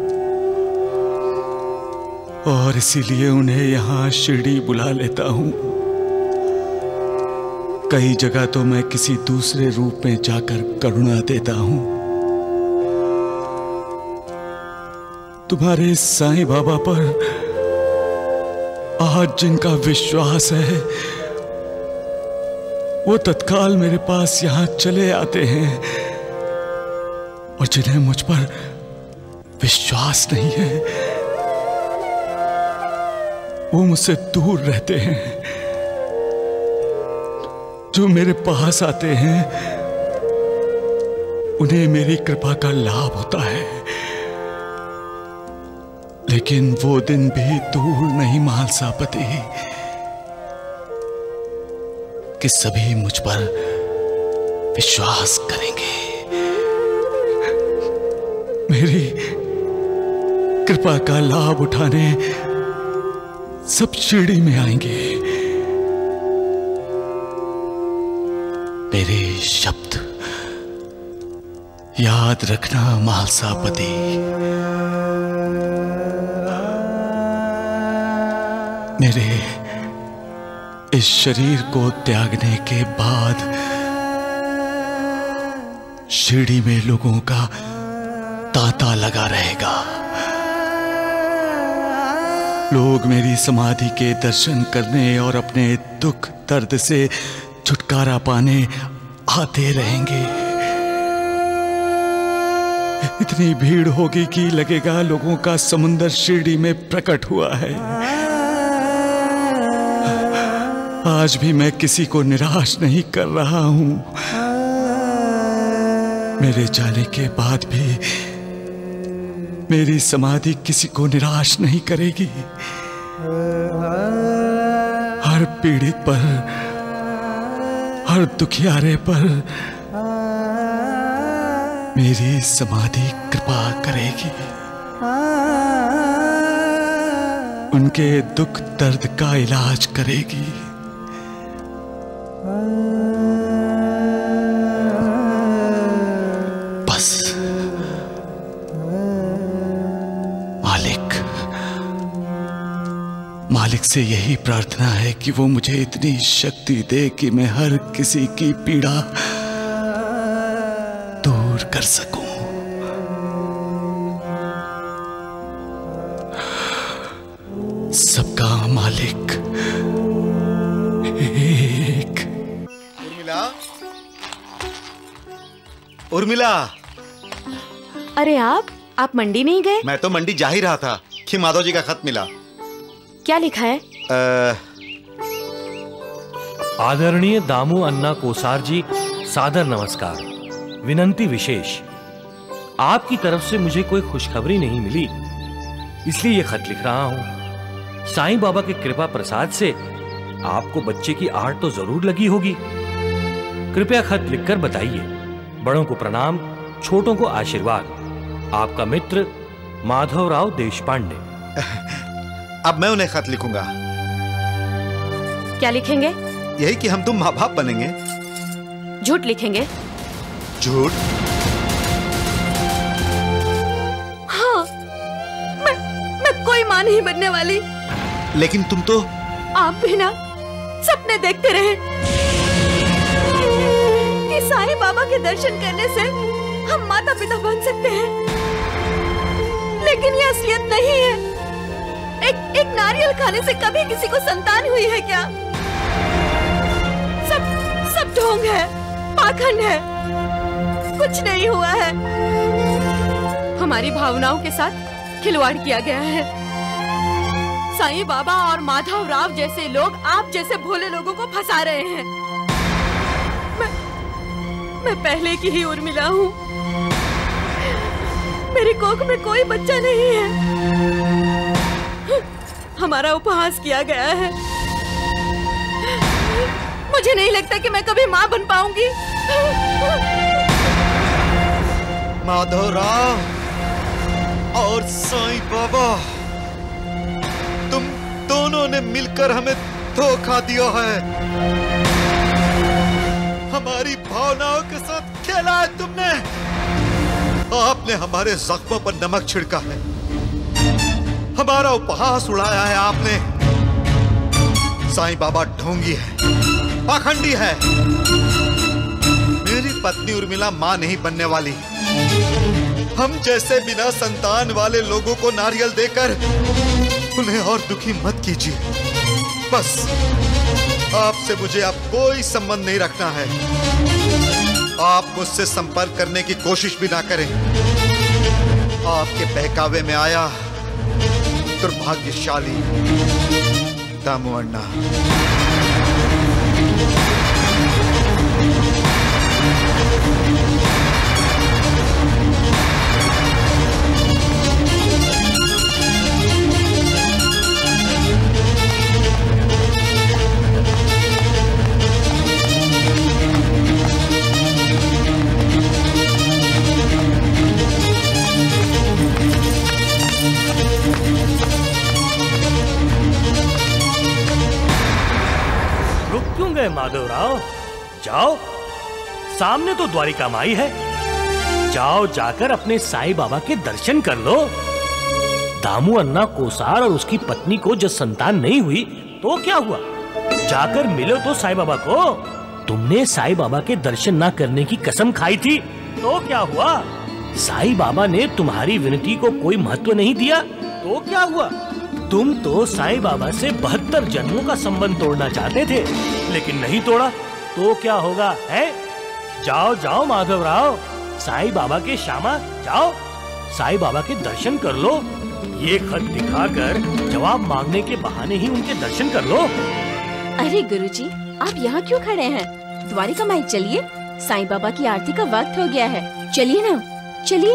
और इसीलिए उन्हें यहां शिरडी बुला लेता हूं। कई जगह तो मैं किसी दूसरे रूप में जाकर करुणा देता हूं। तुम्हारे साईं बाबा पर आज जिनका विश्वास है वो तत्काल मेरे पास यहां चले आते हैं, और जिन्हें मुझ पर विश्वास नहीं है वो मुझसे दूर रहते हैं। जो मेरे पास आते हैं उन्हें मेरी कृपा का लाभ होता है, लेकिन वो दिन भी दूर नहीं महालसापति कि सभी मुझ पर विश्वास करेंगे, मेरी कृपा का लाभ उठाने सब शिरडी में आएंगे। मेरे शब्द याद रखना महालसापति। मेरे इस शरीर को त्यागने के बाद शिरडी में लोगों का तांता लगा रहेगा। लोग मेरी समाधि के दर्शन करने और अपने दुख दर्द से छुटकारा पाने आते रहेंगे। इतनी भीड़ होगी कि लगेगा लोगों का समुंदर शिरडी में प्रकट हुआ है। आज भी मैं किसी को निराश नहीं कर रहा हूं। मेरे जाने के बाद भी मेरी समाधि किसी को निराश नहीं करेगी। हर पीड़ित पर, हर दुखियारे पर मेरी समाधि कृपा करेगी। उनके दुख दर्द का इलाज करेगी। बस मालिक मालिक से यही प्रार्थना है कि वो मुझे इतनी शक्ति दे कि मैं हर किसी की पीड़ा दूर कर सकूं। सबका मालिक एक। उर्मिला, उर्मिला, अरे आप आप मंडी नहीं गए? मैं तो मंडी जा ही रहा था कि माधव जी का खत मिला। क्या लिखा है? आ... आदरणीय दामू अन्ना कोसार जी, सादर नमस्कार। विनंती विशेष, आपकी तरफ से मुझे कोई खुशखबरी नहीं मिली, इसलिए ये खत लिख रहा हूं। साईं बाबा के कृपा प्रसाद से आपको बच्चे की आहट तो जरूर लगी होगी। कृपया खत लिखकर बताइए। बड़ों को प्रणाम, छोटों को आशीर्वाद। आपका मित्र माधवराव देशपांडे। अब मैं उन्हें खत लिखूंगा। क्या लिखेंगे? यही कि हम तुम माँ बाप बनेंगे। झूठ लिखेंगे? झूठ? हाँ, मैं मैं कोई माँ नहीं बनने वाली। लेकिन तुम तो आप भी ना सपने देखते रहे कि साईं बाबा के दर्शन करने से हम माता पिता बन सकते हैं, लेकिन ये असलियत नहीं है। एक एक नारियल खाने से कभी किसी को संतान हुई है क्या? सब सब ढोंग है, पाखंड है, कुछ नहीं हुआ है। हमारी भावनाओं के साथ खिलवाड़ किया गया है। साईं बाबा और माधव राव जैसे लोग आप जैसे भोले लोगों को फंसा रहे हैं। मैं मैं पहले की ही उर्मिला हूँ। मेरी कोख में कोई बच्चा नहीं है। हमारा उपहास किया गया है। मुझे नहीं लगता कि मैं कभी माँ बन पाऊंगी। माधवराव और साईं बाबा, तुम दोनों ने मिलकर हमें धोखा दिया है। हमारी भावनाओं के साथ खेला है तुमने। आपने हमारे जख्मों पर नमक छिड़का है, हमारा उपहास उड़ाया है आपने। साईं बाबा ढोंगी है, पाखंडी है। मेरी पत्नी उर्मिला मां नहीं बनने वाली। हम जैसे बिना संतान वाले लोगों को नारियल देकर उन्हें और दुखी मत कीजिए। बस आपसे मुझे अब कोई संबंध नहीं रखना है। आप मुझसे संपर्क करने की कोशिश भी ना करें। आपके बहकावे में आया दुर्भाग्यशाली दामू अन्ना। माधवराव, जाओ, सामने तो द्वारिका माई है। जाओ, जाकर अपने साईं बाबा के दर्शन कर लो। दामू अन्ना कोसार और उसकी पत्नी को जब संतान नहीं हुई तो क्या हुआ? जाकर मिलो तो साईं बाबा को। तुमने साईं बाबा के दर्शन ना करने की कसम खाई थी तो क्या हुआ? साईं बाबा ने तुम्हारी विनती को कोई महत्व नहीं दिया तो क्या हुआ? तुम तो साईं बाबा से बहत्तर जन्मों का संबंध तोड़ना चाहते थे, लेकिन नहीं तोड़ा तो क्या होगा है? जाओ जाओ माधवराव, साईं बाबा के श्यामा, जाओ साईं बाबा के दर्शन कर लो। ये खत दिखाकर जवाब मांगने के बहाने ही उनके दर्शन कर लो। अरे गुरुजी, आप यहाँ क्यों खड़े हैं? द्वारिका माई चलिए, साईं बाबा की आरती का वक्त हो गया है। चलिए ना, चलिए।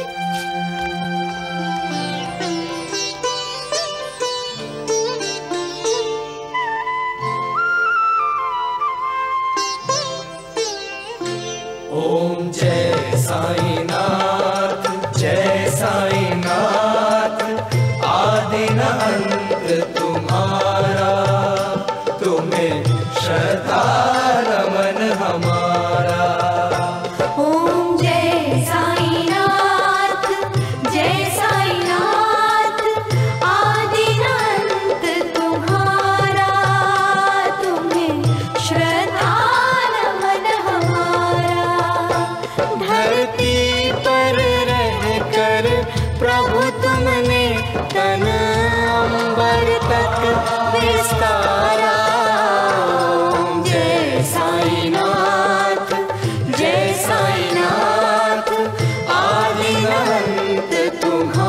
ओम जय साईनाथ, जय साईनाथ। आदि न अंत तुम्हारा, तुम्हें श्रद्धा रमन हमारा। ओम जय साईनाथ, जय साईनाथ। आदि न अंत तुम्हारा, तुम्हें श्रद्धा रमन हमारा। धरती पर रहकर प्रभु तुमने तन अंबर तक विस्तारा। ओम जय साईनाथ, जय साईनाथ। आदि न अंत तुम्हारा।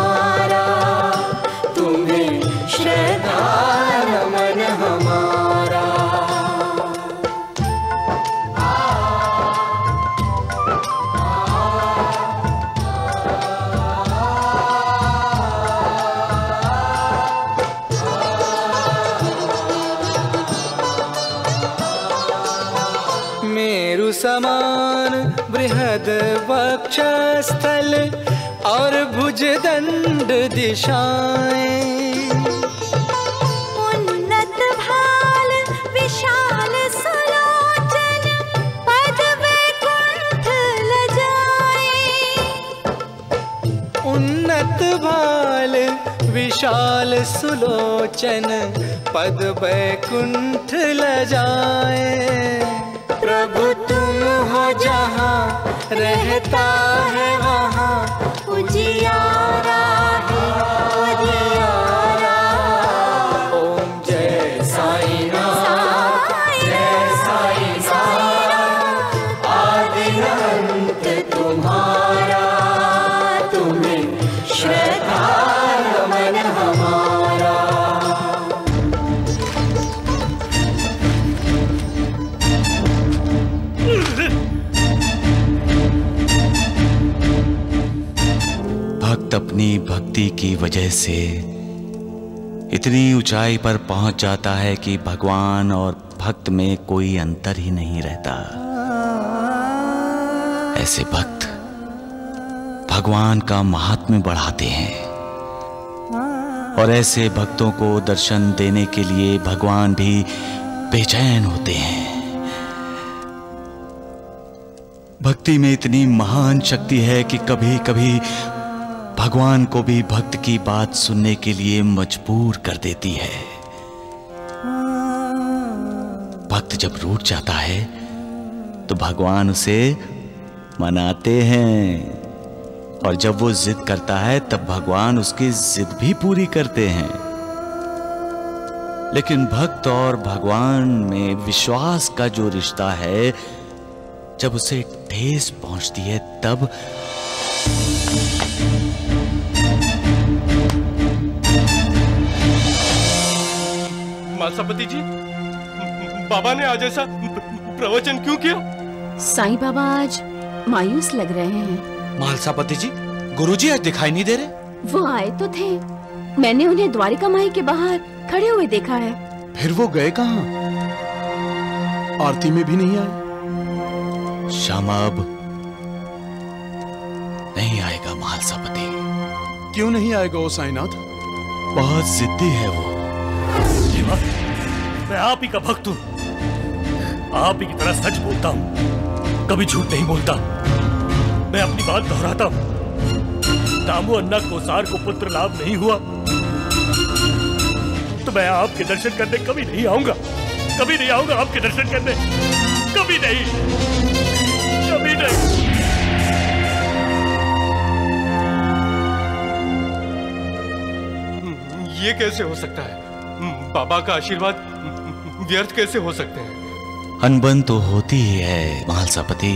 समान बृहद वक्षस्थल और भुजदंड दिशाएं। उन्नत भाल विशाल सुलोचन पद वैकुंठ लजाए। उन्नत भाल विशाल सुलोचन पद वैकुंठ लजाए। प्रभु तुम हो जहाँ रहता है वहाँ उजियारा है उजियारा। ओम जय साईं नाथ जय साईं नाथ आदि अंत तुम्हारा तुम्हें श्रद्धा मन हमारा। भक्त अपनी भक्ति की वजह से इतनी ऊंचाई पर पहुंच जाता है कि भगवान और भक्त में कोई अंतर ही नहीं रहता। ऐसे भक्त भगवान का महात्म्य बढ़ाते हैं और ऐसे भक्तों को दर्शन देने के लिए भगवान भी बेचैन होते हैं। भक्ति में इतनी महान शक्ति है कि कभी कभी भगवान को भी भक्त की बात सुनने के लिए मजबूर कर देती है। भक्त जब रूठ जाता है तो भगवान उसे मनाते हैं और जब वो जिद करता है तब भगवान उसकी जिद भी पूरी करते हैं। लेकिन भक्त और भगवान में विश्वास का जो रिश्ता है, जब उसे ठेस पहुंचती है तब मालसापति जी, बाबा ने आज ऐसा प्रवचन क्यों किया? साईं बाबा आज मायूस लग रहे हैं। मालसापति जी, गुरुजी आज दिखाई नहीं दे रहे। वो आए तो थे, मैंने उन्हें द्वारिका माई के बाहर खड़े हुए देखा है। फिर वो गए कहाँ? आरती में भी नहीं आए। श्यामा अब नहीं आएगा मालसापति। क्यों नहीं आएगा वो साईनाथ? बहुत जिद्दी है वो। मैं आप ही का भक्त हूं, आप ही की तरह सच बोलता हूं, कभी झूठ नहीं बोलता। मैं अपनी बात दोहराता हूं। दामू अन्ना कोसार को पुत्र लाभ नहीं हुआ तो मैं आपके दर्शन करने कभी नहीं आऊंगा, कभी नहीं आऊंगा आपके दर्शन करने, कभी नहीं, कभी नहीं। ये कैसे हो सकता है? बाबा का आशीर्वाद व्यर्थ कैसे हो सकते हैं? अनबन तो होती ही है मालसापति।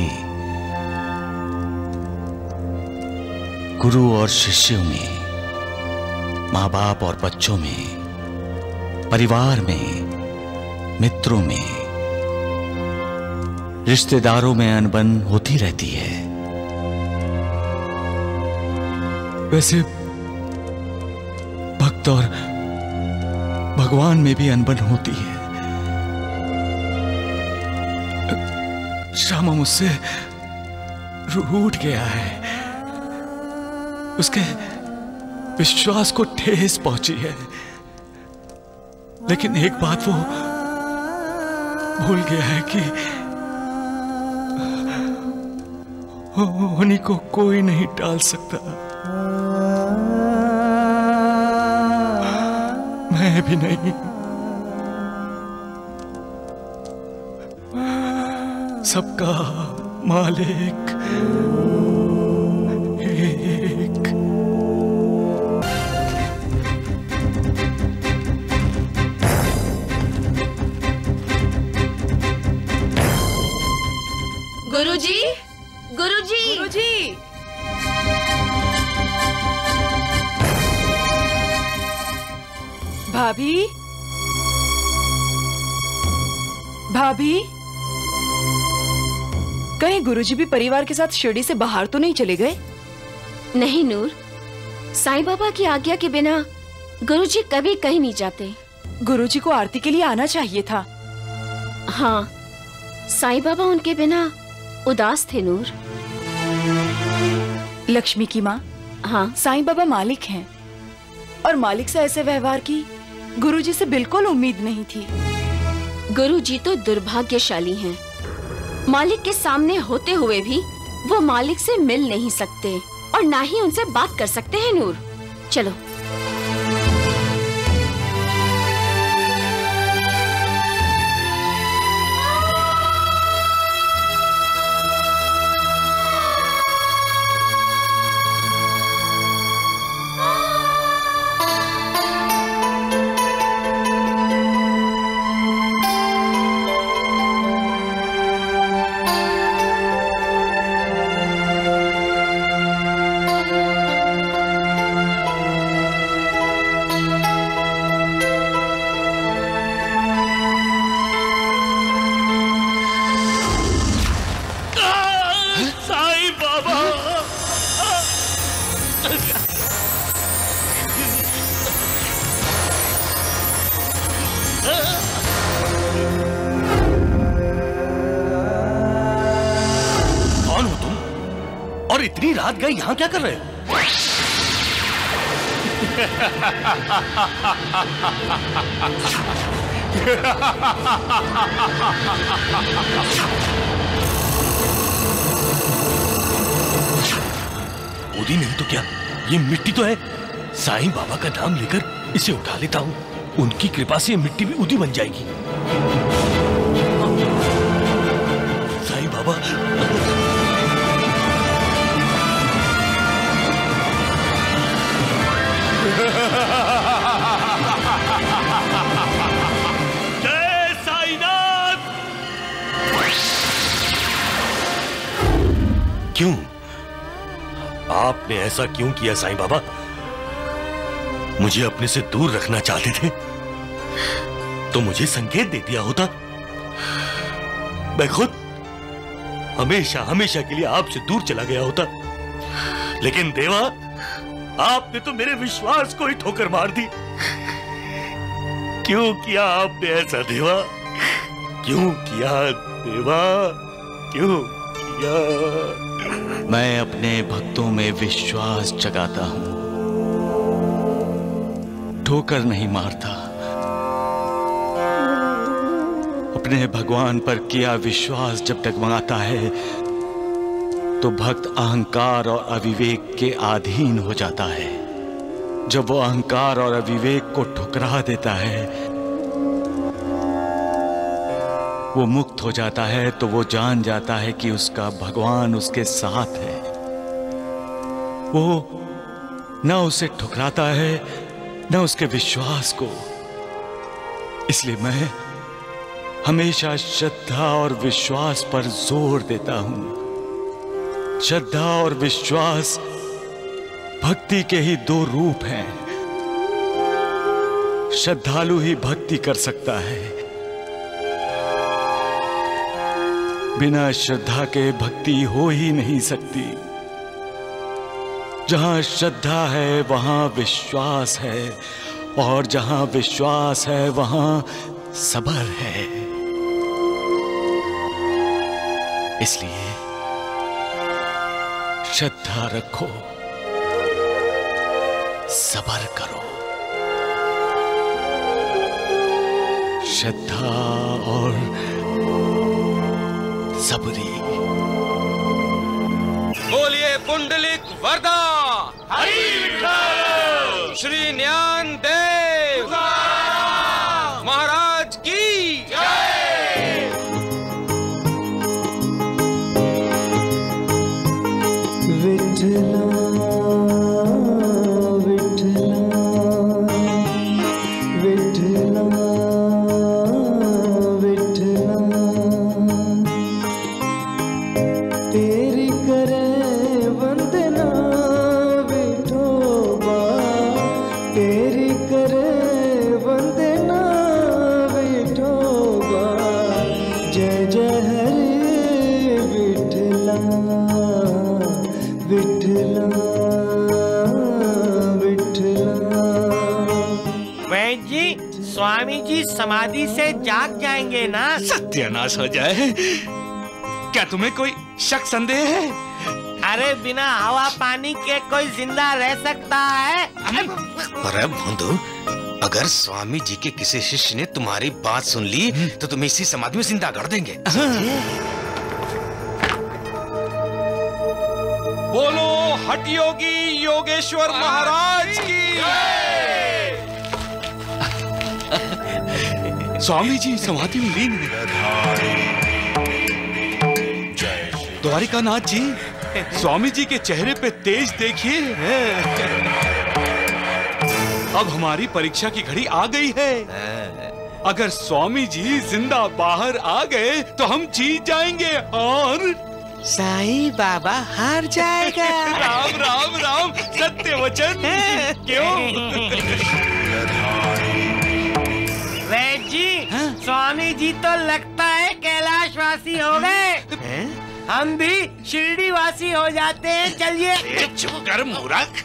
गुरु और शिष्यों में, माँ बाप और बच्चों में, परिवार में, मित्रों में, रिश्तेदारों में अनबन होती रहती है। वैसे भक्त और भगवान में भी अनबन होती है। श्यामा मुझसे रूठ गया है, उसके विश्वास को ठेस पहुंची है। लेकिन एक बात वो भूल गया है कि उन्हीं को कोई नहीं टाल सकता, मैं भी नहीं। सबका मालिक एक। गुरुजी, गुरुजी, गुरुजी। भाभी, भाभी, कहीं गुरुजी भी परिवार के साथ शिरडी से बाहर तो नहीं चले गए? नहीं नूर, साईं बाबा की आज्ञा के बिना गुरुजी कभी कहीं नहीं जाते। गुरुजी को आरती के लिए आना चाहिए था। हाँ, साईं बाबा उनके बिना उदास थे नूर। लक्ष्मी की माँ, हाँ, साईं बाबा मालिक हैं और मालिक से ऐसे व्यवहार की गुरुजी से बिल्कुल उम्मीद नहीं थी। गुरुजी तो दुर्भाग्यशाली हैं। मालिक के सामने होते हुए भी वो मालिक से मिल नहीं सकते और ना ही उनसे बात कर सकते हैं नूर। चलो। इतनी रात गए यहाँ क्या कर रहे हो? उदी नहीं तो क्या, ये मिट्टी तो है। साईं बाबा का नाम लेकर इसे उठा लेता हूँ, उनकी कृपा से ये मिट्टी भी उदी बन जाएगी। साईं बाबा, जय साईनाथ। क्यों? आपने ऐसा क्यों किया साईं बाबा? मुझे अपने से दूर रखना चाहते थे तो मुझे संकेत दे दिया होता। मैं खुद हमेशा हमेशा के लिए आपसे दूर चला गया होता। लेकिन देवा, आपने तो मेरे विश्वास को ही ठोकर मार दी। क्यों किया आपने ऐसा देवा? क्यों किया देवा? क्यों किया? मैं अपने भक्तों में विश्वास जगाता हूं, ठोकर नहीं मारता। अपने भगवान पर किया विश्वास जब डगमगाता है तो भक्त अहंकार और अविवेक के अधीन हो जाता है। जब वो अहंकार और अविवेक को ठुकरा देता है, वो मुक्त हो जाता है, तो वो जान जाता है कि उसका भगवान उसके साथ है। वो न उसे ठुकराता है न उसके विश्वास को। इसलिए मैं हमेशा श्रद्धा और विश्वास पर जोर देता हूं। श्रद्धा और विश्वास भक्ति के ही दो रूप हैं। श्रद्धालु ही भक्ति कर सकता है, बिना श्रद्धा के भक्ति हो ही नहीं सकती। जहां श्रद्धा है वहां विश्वास है, और जहां विश्वास है वहां सबर है। इसलिए श्रद्धा रखो, सबर करो। श्रद्धा और सबरी। बोलिए पुंडलिक वरदा हरि विठ्ठल, श्री ज्ञान देव महाराज की जय। विठला विठला विठला विठला, तेरी करे वंदना विठोबा, तेरी करे वंदना विठोबा। जय जय हरे विठला विठला विठला। वैद्य जी, स्वामी जी समाधि से जाग जाएंगे ना? सत्यानाश हो जाए। क्या तुम्हें कोई शक संदेह है? अरे बिना हवा पानी के कोई जिंदा रह सकता है? अरे बंधु, अगर स्वामी जी के किसी शिष्य ने तुम्हारी बात सुन ली तो तुम्हें इसी समाधि में जिंदा कर देंगे। बोलो हठ योगी योगेश्वर महाराज की। स्वामी जी समाधि में लीन है। द्वारिकानाथ जी, स्वामी जी के चेहरे पे तेज देखिए। अब हमारी परीक्षा की घड़ी आ गई है। अगर स्वामी जी जिंदा बाहर आ गए तो हम जीत जाएंगे और साईं बाबा हार जाएगा। राम राम राम, सत्य वचन। क्यों? वैद्य जी, स्वामी जी तो लगता है कैलाशवासी हो गए। हम भी शिरडी वासी हो जाते हैं। चलिए। चुप कर मूर्ख।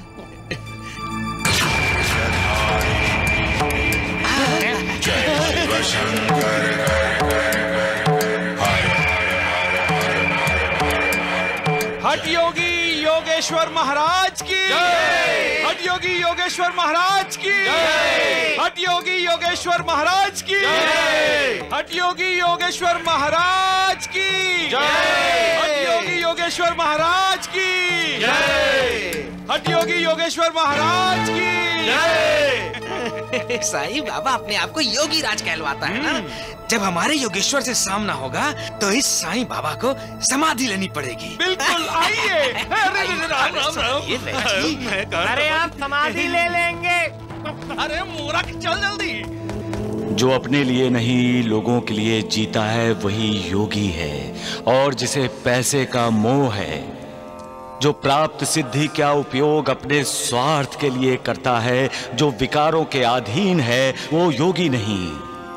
हठ योगी योगेश्वर महाराज की। हठ योगी योगेश्वर महाराज की। हठ योगी योगेश्वर महाराज की। हठ योगी योगेश्वर महाराज की। हठ योगी योगेश्वर महाराज की। हठ योगी योगेश्वर महाराज की। साईं बाबा अपने आप को योगी राज कहलवाता है ना। जब हमारे योगेश्वर से सामना होगा तो इस साईं बाबा को समाधि लेनी पड़ेगी। बिल्कुल, आइए। अरे राम राम राम। अरे आप समाधि ले लेंगे। अरे मूर्ख, चल जल्दी। जो अपने लिए नहीं लोगों के लिए जीता है वही योगी है। और जिसे पैसे का मोह है, जो प्राप्त सिद्धि का उपयोग अपने स्वार्थ के लिए करता है, जो विकारों के अधीन है, वो योगी नहीं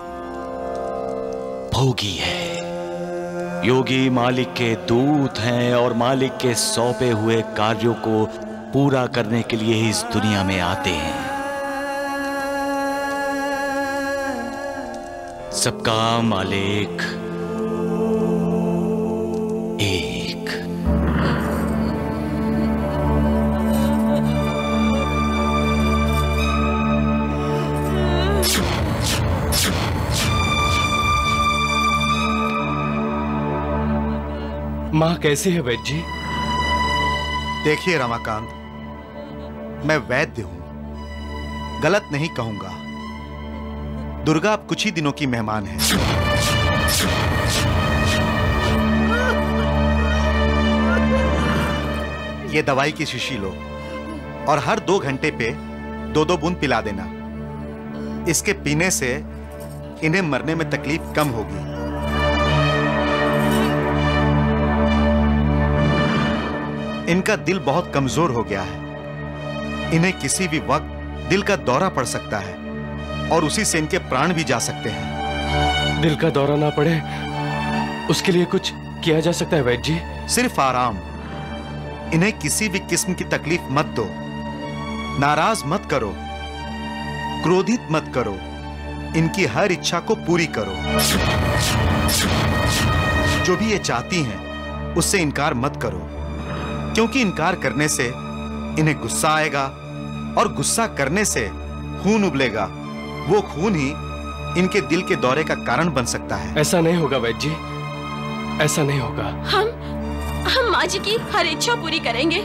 भोगी है। योगी मालिक के दूत हैं और मालिक के सौंपे हुए कार्यों को पूरा करने के लिए ही इस दुनिया में आते हैं। सबका मालिक एक। माँ कैसी है वैद्य जी? देखिए रमाकांत, मैं वैद्य हूं, गलत नहीं कहूंगा। दुर्गा अब कुछ ही दिनों की मेहमान है। ये दवाई की शीशी लो और हर दो घंटे पे दो दो बूंद पिला देना। इसके पीने से इन्हें मरने में तकलीफ कम होगी। इनका दिल बहुत कमजोर हो गया है। इन्हें किसी भी वक्त दिल का दौरा पड़ सकता है और उसी से इनके प्राण भी जा सकते हैं। दिल का दौरा ना पड़े उसके लिए कुछ किया जा सकता है वैद्य जी? सिर्फ आराम। इन्हें किसी भी किस्म की तकलीफ मत दो, नाराज मत करो, क्रोधित मत करो। इनकी हर इच्छा को पूरी करो। जो भी ये चाहती हैं उससे इनकार मत करो, क्योंकि इनकार करने से इन्हें गुस्सा आएगा और गुस्सा करने से खून उबलेगा। वो खून ही इनके दिल के दौरे का कारण बन सकता है। ऐसा नहीं होगा वैद्य जी, ऐसा नहीं होगा। हम हम माँ जी की हर इच्छा पूरी करेंगे।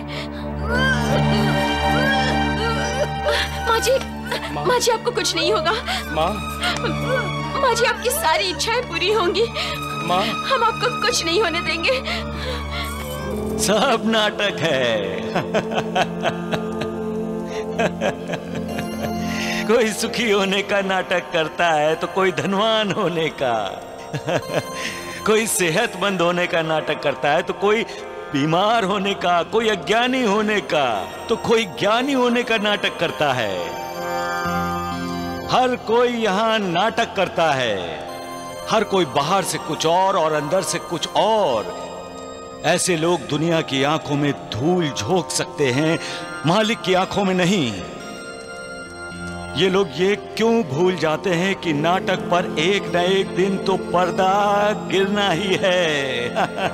माँ जी, माँ जी आपको कुछ नहीं होगा। माँ माँ जी आपकी सारी इच्छाएं पूरी होंगी। माँ हम आपको कुछ नहीं होने देंगे। सब नाटक है। कोई सुखी होने का नाटक करता है तो कोई धनवान होने का। कोई सेहतमंद होने का नाटक करता है तो कोई बीमार होने का, कोई अज्ञानी होने का तो कोई ज्ञानी होने का नाटक करता है। हर कोई यहाँ नाटक करता है। हर कोई बाहर से कुछ और और अंदर से कुछ और। ऐसे लोग दुनिया की आंखों में धूल झोंक सकते हैं, मालिक की आंखों में नहीं। ये लोग ये क्यों भूल जाते हैं कि नाटक पर एक न एक दिन तो पर्दा गिरना ही है।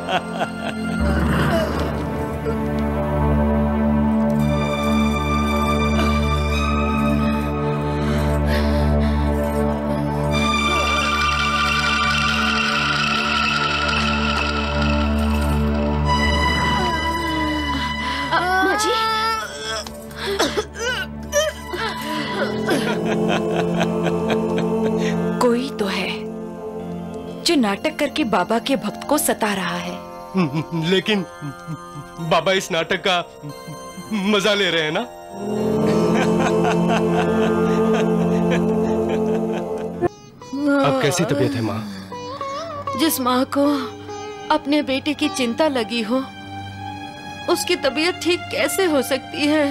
कोई तो है जो नाटक करके बाबा के भक्त को सता रहा है। लेकिन बाबा इस नाटक का मजा ले रहे हैं ना? अब कैसी तबीयत है माँ? जिस माँ को अपने बेटे की चिंता लगी हो, उसकी तबीयत ठीक कैसे हो सकती है?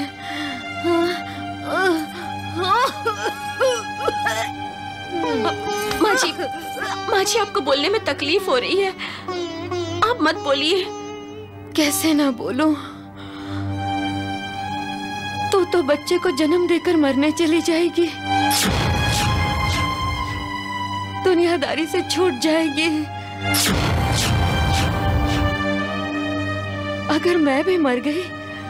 माँ जी, माँ जी आपको बोलने में तकलीफ हो रही है, आप मत बोलिए। कैसे ना बोलूं? तू तो बच्चे को जन्म देकर मरने चली जाएगी, दुनियादारी से छूट जाएगी। अगर मैं भी मर गई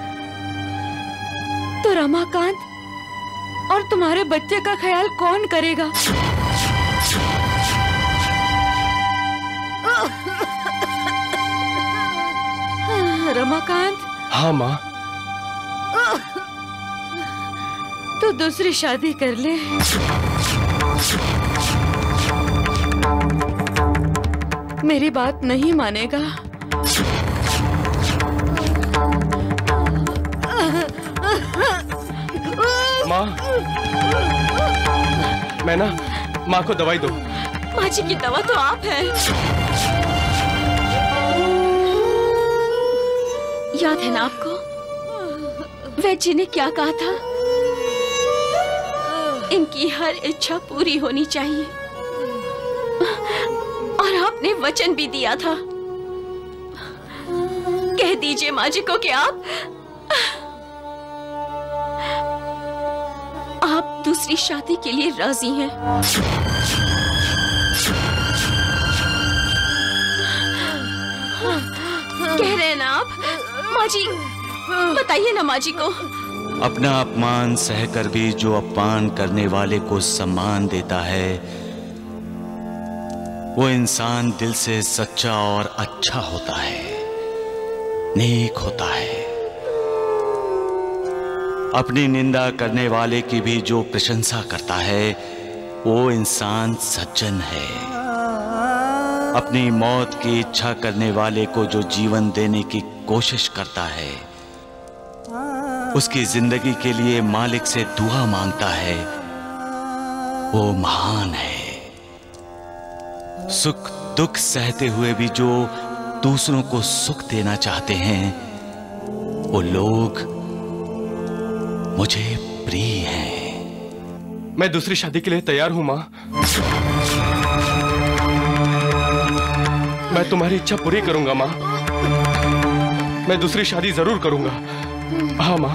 तो रमाकांत और तुम्हारे बच्चे का ख्याल कौन करेगा? रमाकांत। हाँ माँ। तो दूसरी शादी कर ले। मेरी बात नहीं मानेगा। माँ, मैं ना माँ को दवाई दो। माँ जी की दवा तो आप हैं। याद है ना आपको वैद्य जी ने क्या कहा था? इनकी हर इच्छा पूरी होनी चाहिए, और आपने वचन भी दिया था। कह दीजिए माँ जी को कि आप आप दूसरी शादी के लिए राजी हैं। कह रहे हैं ना आप? माँ जी बताइए ना माँ जी को। अपना अपमान सहकर भी जो अपमान करने वाले को सम्मान देता है, वो इंसान दिल से सच्चा और अच्छा होता है, नेक होता है। अपनी निंदा करने वाले की भी जो प्रशंसा करता है, वो इंसान सज्जन है। अपनी मौत की इच्छा करने वाले को जो जीवन देने की कोशिश करता है, उसकी जिंदगी के लिए मालिक से दुआ मांगता है, वो महान है। सुख दुख सहते हुए भी जो दूसरों को सुख देना चाहते हैं, वो लोग मुझे प्रिय हैं। मैं दूसरी शादी के लिए तैयार हूँ माँ। मैं तुम्हारी इच्छा पूरी करूंगा माँ। मैं दूसरी शादी जरूर करूंगा। हाँ माँ।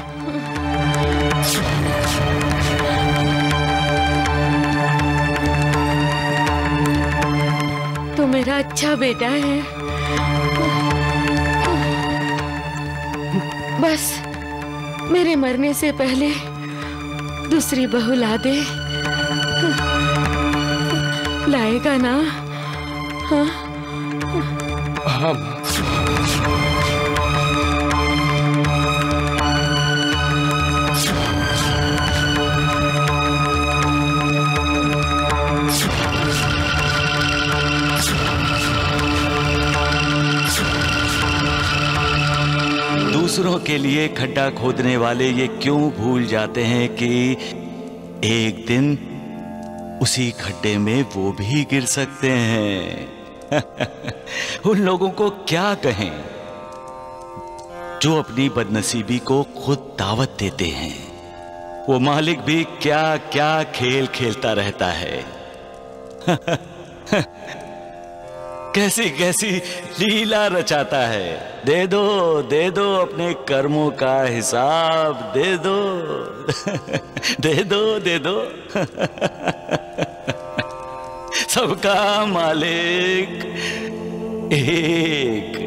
तो मेरा अच्छा बेटा है। बस मेरे मरने से पहले दूसरी बहू ला दे। लाएगा ना? हाँ हाँ माँ। दूसरों के लिए खड्डा खोदने वाले ये क्यों भूल जाते हैं कि एक दिन उसी खड्डे में वो भी गिर सकते हैं। उन लोगों को क्या कहें जो अपनी बदनसीबी को खुद दावत देते हैं। वो मालिक भी क्या क्या खेल खेलता रहता है। कैसी कैसी लीला रचाता है। दे दो दे दो अपने कर्मों का हिसाब, दे दो दे दो दे दो सबका मालिक एक।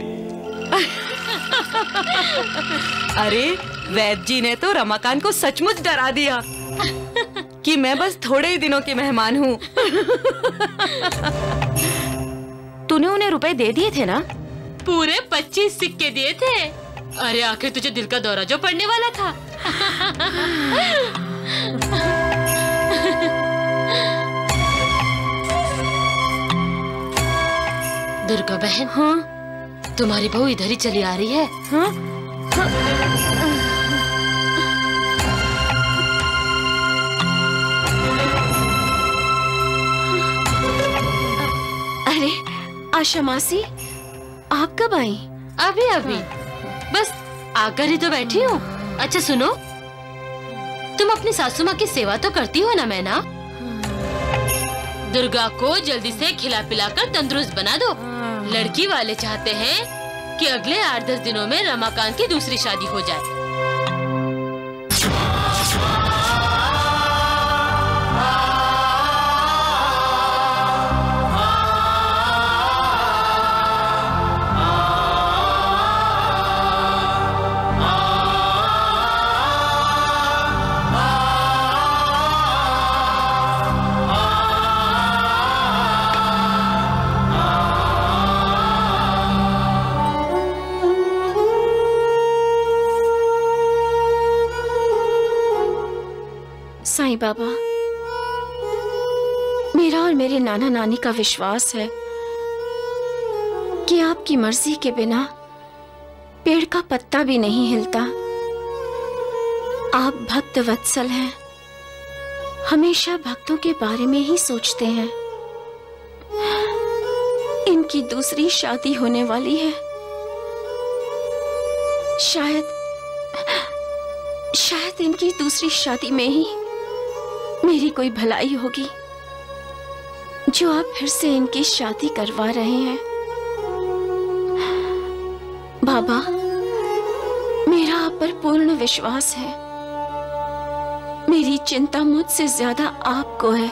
अरे वैद्य जी ने तो रमाकांत को सचमुच डरा दिया कि मैं बस थोड़े ही दिनों की मेहमान हूँ। तूने उन्हें रुपए दे दिए थे ना? पूरे पच्चीस सिक्के दिए थे। अरे आखिर तुझे दिल का दौरा जो पड़ने वाला था। दुर्गा बहन, हाँ तुम्हारी बहू इधर ही चली आ रही है। हाँ, हाँ। अरे आशा मासी, आप कब आई? अभी अभी, बस आकर ही तो बैठी हूँ। अच्छा सुनो, तुम अपनी सासू माँ की सेवा तो करती हो ना मैना? दुर्गा को जल्दी से खिला पिला कर तंदुरुस्त बना दो। लड़की वाले चाहते हैं कि अगले आठ दस दिनों में रमाकांत की दूसरी शादी हो जाए। साईं बाबा, मेरा और मेरे नाना नानी का विश्वास है कि आपकी मर्जी के बिना पेड़ का पत्ता भी नहीं हिलता। आप भक्त वत्सल हैं, हमेशा भक्तों के बारे में ही सोचते हैं। इनकी दूसरी शादी होने वाली है। शायद शायद इनकी दूसरी शादी में ही मेरी कोई भलाई होगी, जो आप फिर से इनकी शादी करवा रहे हैं। बाबा, मेरा आप पर पूर्ण विश्वास है। मेरी चिंता मुझसे ज्यादा आपको है।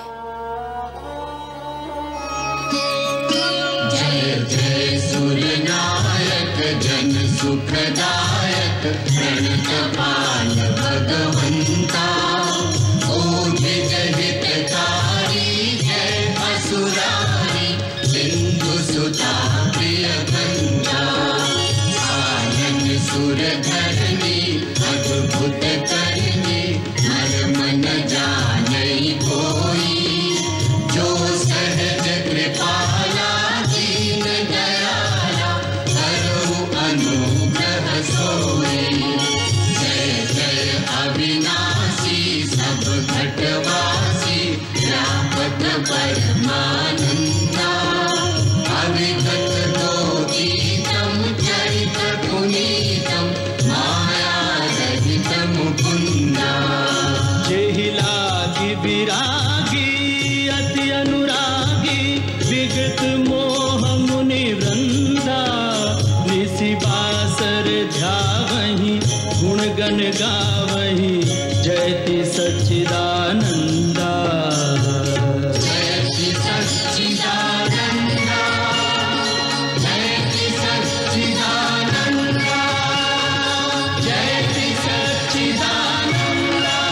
जय जय सूर्यनायक जन सुखदायक प्रणतपाल भगवंता, ओझे जहितकारी जय असुरारी सिंधु सुता प्रिय कंदा, आनंद सुर धरणी अद्भुत करनी मर्म न जाने कोई, जो सहज कृपाला दीन दयाला करो अनुग्रह सोई। जय जय अविनाशी सब घटवासी व्यापक परमानंदा, अविगत गोपीतम चरित पुनीतम माया रहित मुकुंदा। जेहि लागी विरागी अति अनुरागी विगत मोह मुनि वृंदा, निशि बासर ध्यावहि गुण गण गावहि जयति सच्चिदानंदा। जयति सच्चिदानंदा, जयति सच्चिदानंदा, जयति सच्चिदानंदा।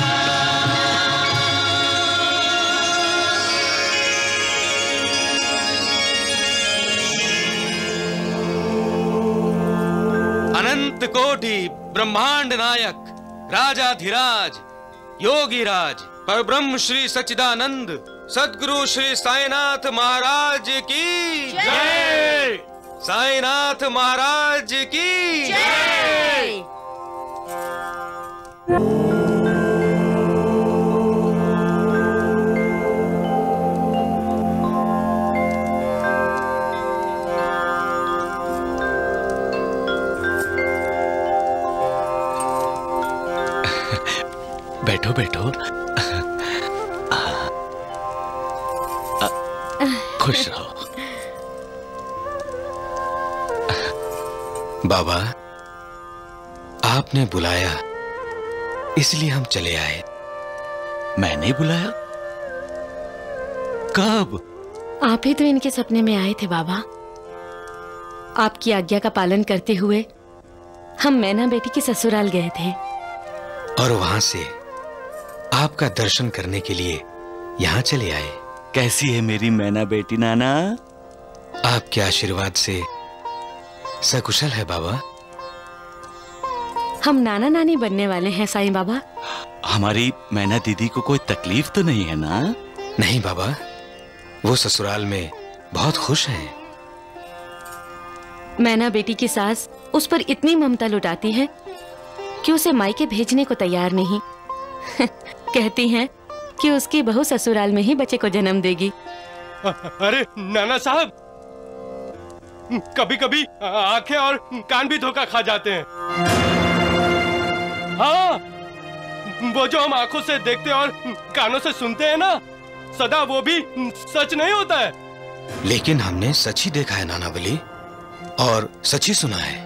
अनंत कोटि ब्रह्मांड नायक राजाधिराज योगीराज परब्रह्म श्री सच्चिदानंद सद्गुरु श्री साईनाथ महाराज की जय। साईनाथ महाराज की जय। बैठो बैठो। खुश रहो। बाबा, आपने बुलाया इसलिए हम चले आए। मैंने बुलाया? कब? आप ही तो इनके सपने में आए थे बाबा। आपकी आज्ञा का पालन करते हुए हम मैना बेटी के ससुराल गए थे और वहां से आपका दर्शन करने के लिए यहाँ चले आए। कैसी है मेरी मैना बेटी नाना? आपके आशीर्वाद से सकुशल है बाबा। हम नाना नानी बनने वाले हैं साईं बाबा। हमारी मैना दीदी को कोई तकलीफ तो नहीं है ना? नहीं बाबा, वो ससुराल में बहुत खुश हैं। मैना बेटी की सास उस पर इतनी ममता लुटाती है कि उसे मायके भेजने को तैयार नहीं। कहती हैं कि उसकी बहू ससुराल में ही बच्चे को जन्म देगी। अरे नाना साहब, कभी कभी आंखें और कान भी धोखा खा जाते हैं। हाँ, वो जो हम आंखों से देखते और कानों से सुनते हैं ना, सदा वो भी सच नहीं होता है। लेकिन हमने सच ही देखा है नाना बली, और सच ही सुना है।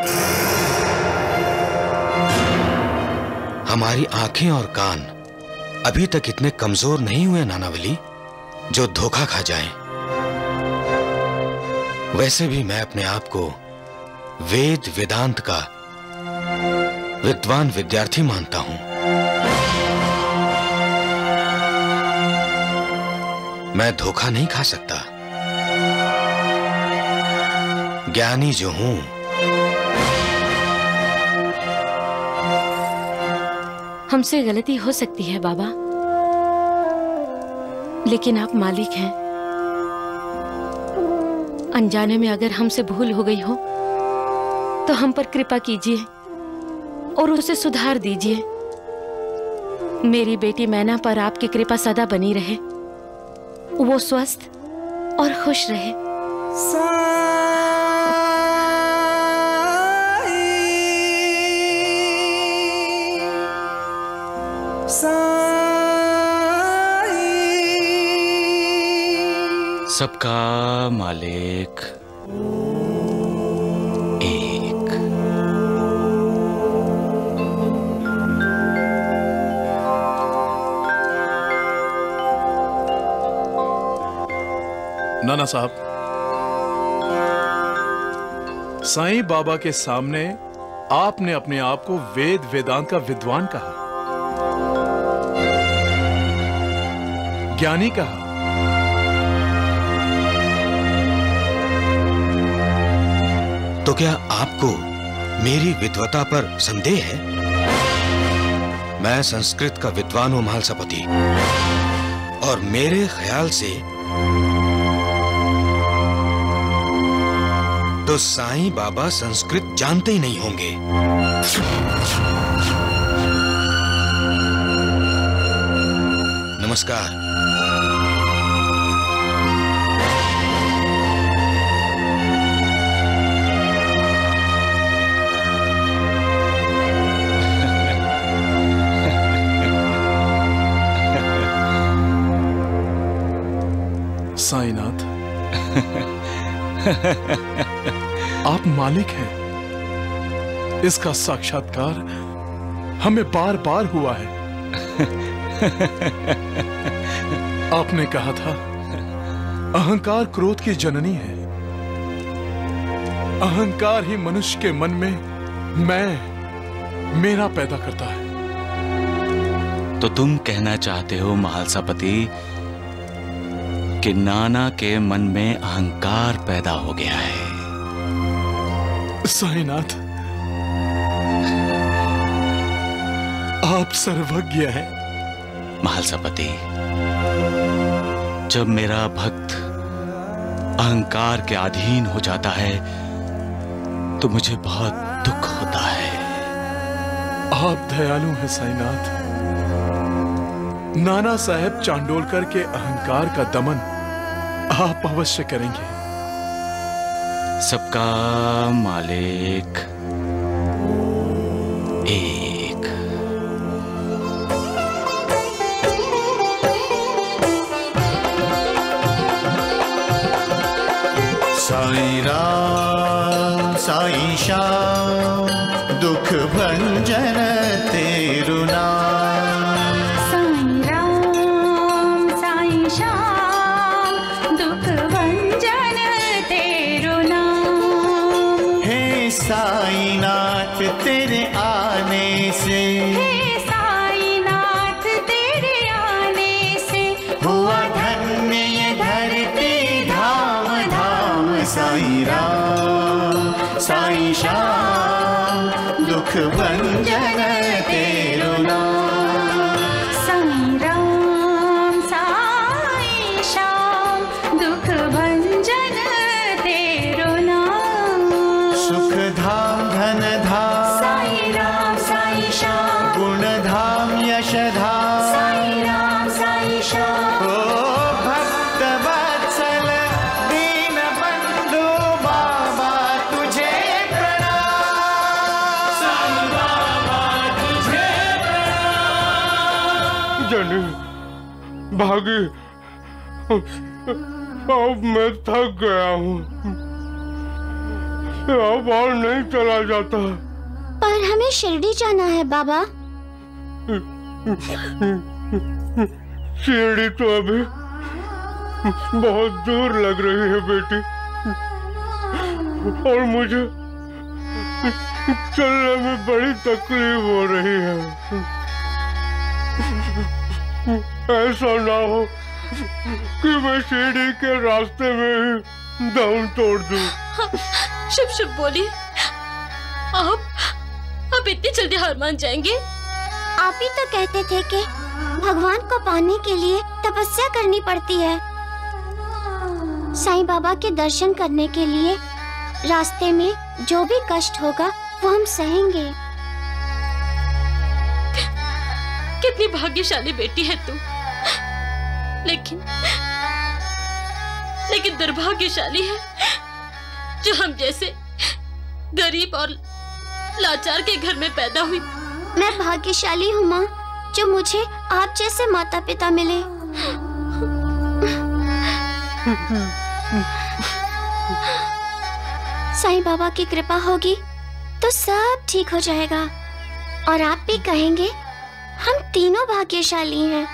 हमारी आंखें और कान अभी तक इतने कमजोर नहीं हुए नानावली जो धोखा खा जाएं। वैसे भी मैं अपने आप को वेद वेदांत का विद्वान विद्यार्थी मानता हूं। मैं धोखा नहीं खा सकता। ज्ञानी जो हूं, हमसे गलती हो सकती है बाबा, लेकिन आप मालिक हैं। अनजाने में अगर हमसे भूल हो गई हो तो हम पर कृपा कीजिए और उसे सुधार दीजिए। मेरी बेटी मैना पर आपकी कृपा सदा बनी रहे, वो स्वस्थ और खुश रहे। सबका मालिक एक। नाना साहब, साईं बाबा के सामने आपने अपने आप को वेद वेदांत का विद्वान कहा, ज्ञानी कहा। तो क्या आपको मेरी विद्वता पर संदेह है? मैं संस्कृत का विद्वान हूं महालसापति, और मेरे ख्याल से तो साईं बाबा संस्कृत जानते ही नहीं होंगे। नमस्कार। साईनाथ, आप मालिक हैं, इसका साक्षात्कार हमें बार बार हुआ है। आपने कहा था अहंकार क्रोध की जननी है। अहंकार ही मनुष्य के मन में मैं मेरा पैदा करता है। तो तुम कहना चाहते हो महालसापति कि नाना के मन में अहंकार पैदा हो गया है? साईनाथ, आप सर्वज्ञ हैं। महालसापति, जब मेरा भक्त अहंकार के अधीन हो जाता है तो मुझे बहुत दुख होता है। आप दयालु हैं साईनाथ। नाना साहेब चांडोलकर के अहंकार का दमन आप अवश्य करेंगे। सबका मालिक एक। साईं राम साईं साईं श्याम दुख भंजन तेरु नाम। साईं राम साईं श्याम दुख भंजन तेरु नाम। हे साईं नाथ तेरे आने से, हे साईं नाथ तेरे आने से हुआ धन्य ये धरती धाम धाम। साईं राम साईं श्याम दुख भंजन तेरु नाम। साईं राम साईं श्याम दुख भंजन तेरु नाम। सुख धाम धन धाम साईं राम साईं श्याम। गुण धाम यश धाम साईं राम साईं श्याम। ओ भक्त वत्सल दीन बंधु बाबा तुझे प्रणाम। साईं बाबा तुझे प्रणाम। जनी भागी, अब मैं थक गया हूँ, अब और नहीं चला जाता। पर हमें शिरडी जाना है बाबा। शिरडी तो अभी बहुत दूर लग रही है बेटी, और मुझे चलने में बड़ी तकलीफ हो रही है। ऐसा ना हो कि मैं शिरडी के रास्ते में ही दम तोड़ दूं। शुभ शुभ बोलिए, आप आप इतनी जल्दी हार मान जाएंगे? आप ही तो कहते थे कि भगवान को पाने के लिए तपस्या करनी पड़ती है। साईं बाबा के दर्शन करने के लिए रास्ते में जो भी कष्ट होगा वो हम सहेंगे। कितनी भाग्यशाली बेटी है तू, लेकिन लेकिन दुर्भाग्यशाली है जो हम जैसे गरीब और लाचार के घर में पैदा हुई। मैं भाग्यशाली हूँ माँ, जो मुझे आप जैसे माता पिता मिले। साईं बाबा की कृपा होगी तो सब ठीक हो जाएगा, और आप भी कहेंगे हम तीनों भाग्यशाली हैं।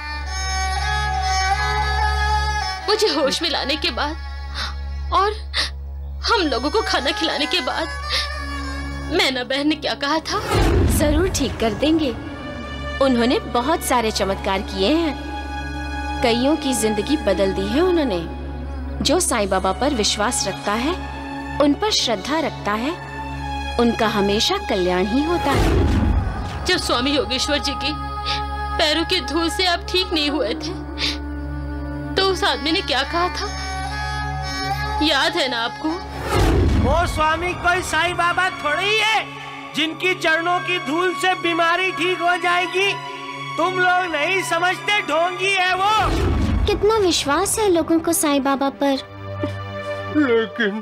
मुझे होश में लाने के बाद और हम लोगों को खाना खिलाने के बाद मैना बहन ने क्या कहा था? जरूर ठीक कर देंगे। उन्होंने बहुत सारे चमत्कार किए हैं, कईयों की जिंदगी बदल दी है उन्होंने। जो साईं बाबा पर विश्वास रखता है, उन पर श्रद्धा रखता है, उनका हमेशा कल्याण ही होता है। जब स्वामी योगेश्वर जी की पैरों की धूल से आप ठीक नहीं हुए थे, तो उस आदमी ने क्या कहा था, याद है ना आपको? वो स्वामी कोई साईं बाबा थोड़ी है जिनकी चरणों की धूल से बीमारी ठीक हो जाएगी। तुम लोग नहीं समझते, ढोंगी है वो। कितना विश्वास है लोगों को साईं बाबा पर। लेकिन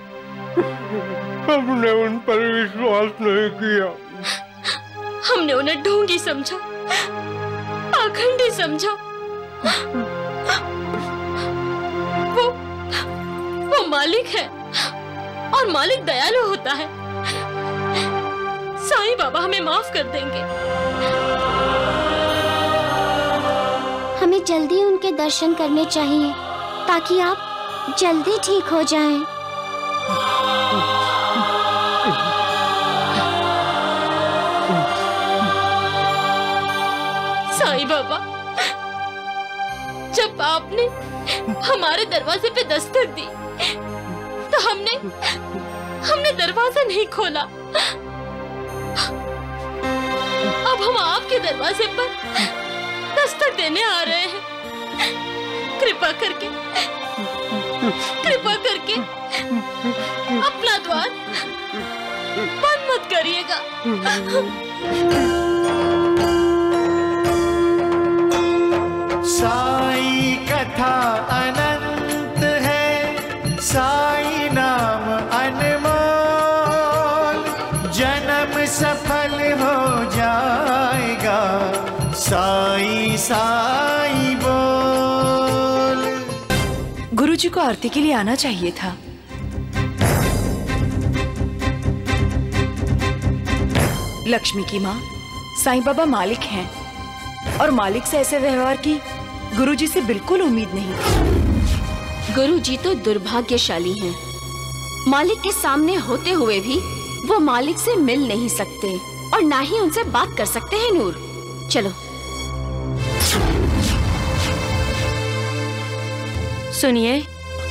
हमने उन पर विश्वास नहीं किया। हमने उन्हें ढोंगी समझा, पाखंडी समझा। वो वो मालिक है, और मालिक दयालु होता है। साईं बाबा हमें माफ कर देंगे। हमें जल्दी उनके दर्शन करने चाहिए ताकि आप जल्दी ठीक हो जाएं। साईं बाबा, जब आपने हमारे दरवाजे पे दस्तक दी तो हमने हमने दरवाजा नहीं खोला। अब हम आपके दरवाजे पर दस्तक देने आ रहे हैं। कृपा करके कृपा करके अपना द्वार बंद मत करिएगा। साई कथा अनंत है, साई नाम अनमोल, जन्म सफल हो जाएगा, साई साई बोल। गुरुजी को आरती के लिए आना चाहिए था। लक्ष्मी की माँ, साईं बाबा मालिक हैं और मालिक से ऐसे व्यवहार की गुरुजी से बिल्कुल उम्मीद नहीं। गुरुजी तो दुर्भाग्यशाली हैं। मालिक के सामने होते हुए भी वो मालिक से मिल नहीं सकते और ना ही उनसे बात कर सकते हैं। नूर, चलो। सुनिए,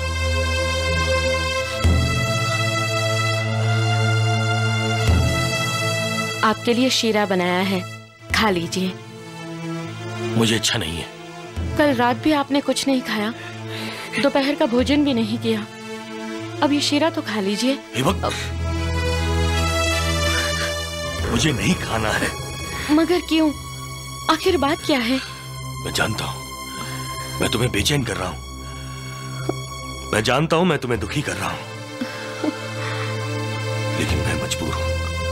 आपके लिए शीरा बनाया है, खा लीजिए। मुझे इच्छा नहीं है। कल रात भी आपने कुछ नहीं खाया, दोपहर का भोजन भी नहीं किया। अब ये शीरा तो खा लीजिए। मुझे नहीं खाना है। मगर क्यों? आखिर बात क्या है? मैं जानता हूँ मैं तुम्हें बेचैन कर रहा हूँ। मैं जानता हूँ मैं तुम्हें दुखी कर रहा हूँ, लेकिन मैं मजबूर हूँ।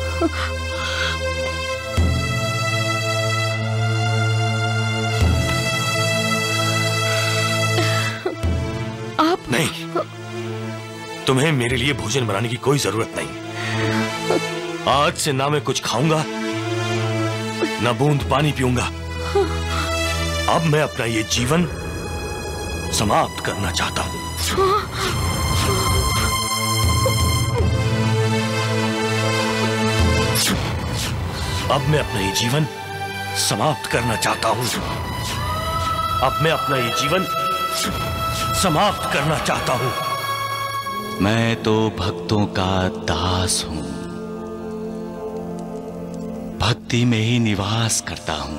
आप नहीं, तुम्हें मेरे लिए भोजन बनाने की कोई जरूरत नहीं। आज से ना मैं कुछ खाऊंगा ना बूंद पानी पीऊंगा। अब मैं अपना ये जीवन समाप्त करना चाहता हूं। अब मैं अपना ये जीवन समाप्त करना चाहता हूं। अब मैं अपना ये जीवन समाप्त करना चाहता हूं। मैं तो भक्तों का दास हूं, भक्ति में ही निवास करता हूं।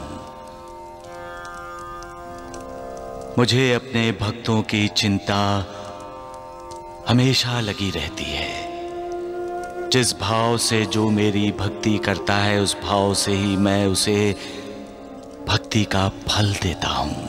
मुझे अपने भक्तों की चिंता हमेशा लगी रहती है। जिस भाव से जो मेरी भक्ति करता है, उस भाव से ही मैं उसे भक्ति का फल देता हूं।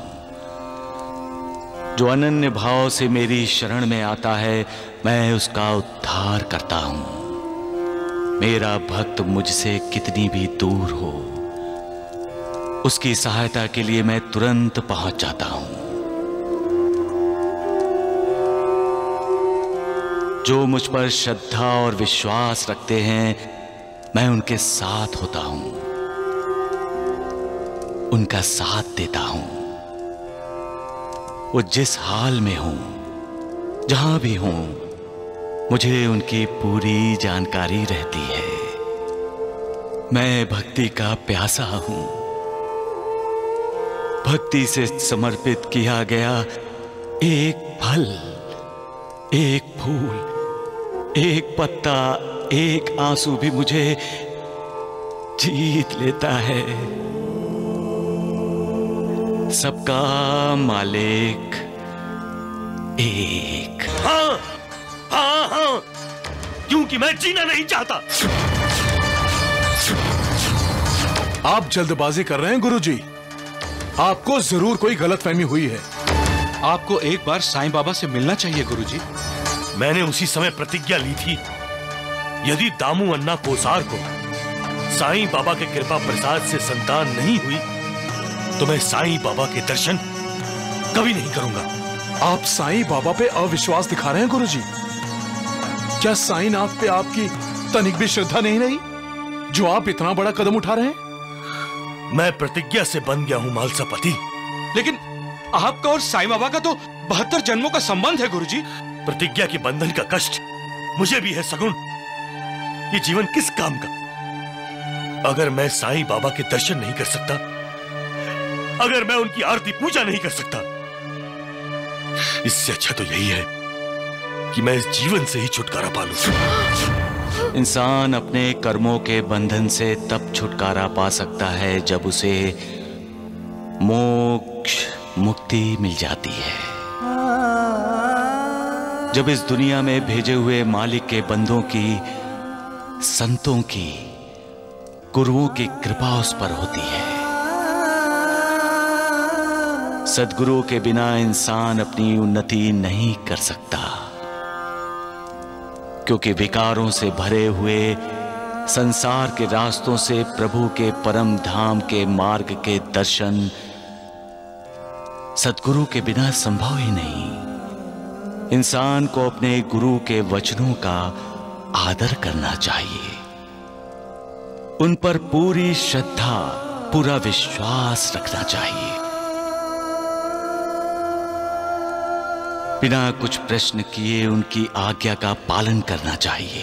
जो अनन्य भाव से मेरी शरण में आता है, मैं उसका उद्धार करता हूं। मेरा भक्त मुझसे कितनी भी दूर हो, उसकी सहायता के लिए मैं तुरंत पहुंच जाता हूं। जो मुझ पर श्रद्धा और विश्वास रखते हैं, मैं उनके साथ होता हूं, उनका साथ देता हूं। वो जिस हाल में हो, जहां भी हो, मुझे उनकी पूरी जानकारी रहती है। मैं भक्ति का प्यासा हूं। भक्ति से समर्पित किया गया एक फल, एक फूल, एक पत्ता, एक आंसू भी मुझे जीत लेता है। सबका मालिक एक। हाँ, हाँ, हाँ, क्योंकि मैं जीना नहीं चाहता। आप जल्दबाजी कर रहे हैं गुरुजी। आपको जरूर कोई गलतफहमी हुई है। आपको एक बार साईं बाबा से मिलना चाहिए गुरुजी। मैंने उसी समय प्रतिज्ञा ली थी, यदि दामू अन्ना कोसार को साईं बाबा के कृपा प्रसाद से संतान नहीं हुई, तो मैं साईं बाबा के दर्शन कभी नहीं करूंगा। आप साईं बाबा पे अविश्वास दिखा रहे हैं गुरुजी। क्या साईं नाथ पे आपकी तनिक भी श्रद्धा नहीं रही, जो आप इतना बड़ा कदम उठा रहे हैं? मैं प्रतिज्ञा से बन गया हूं मालसापति। लेकिन आपका और साईं बाबा का तो बहत्तर जन्मों का संबंध है गुरुजी। प्रतिज्ञा के बंधन का कष्ट मुझे भी है सगुन। ये जीवन किस काम का, अगर मैं साईं बाबा के दर्शन नहीं कर सकता, अगर मैं उनकी आरती पूजा नहीं कर सकता। इससे अच्छा तो यही है कि मैं इस जीवन से ही छुटकारा पा लूं। इंसान अपने कर्मों के बंधन से तब छुटकारा पा सकता है जब उसे मोक्ष मुक्ति मिल जाती है। जब इस दुनिया में भेजे हुए मालिक के बंदों की, संतों की, गुरुओं की कृपा उस पर होती है। सद्गुरु के बिना इंसान अपनी उन्नति नहीं कर सकता, क्योंकि विकारों से भरे हुए संसार के रास्तों से प्रभु के परम धाम के मार्ग के दर्शन सद्गुरु के बिना संभव ही नहीं। इंसान को अपने गुरु के वचनों का आदर करना चाहिए। उन पर पूरी श्रद्धा, पूरा विश्वास रखना चाहिए। बिना कुछ प्रश्न किए उनकी आज्ञा का पालन करना चाहिए,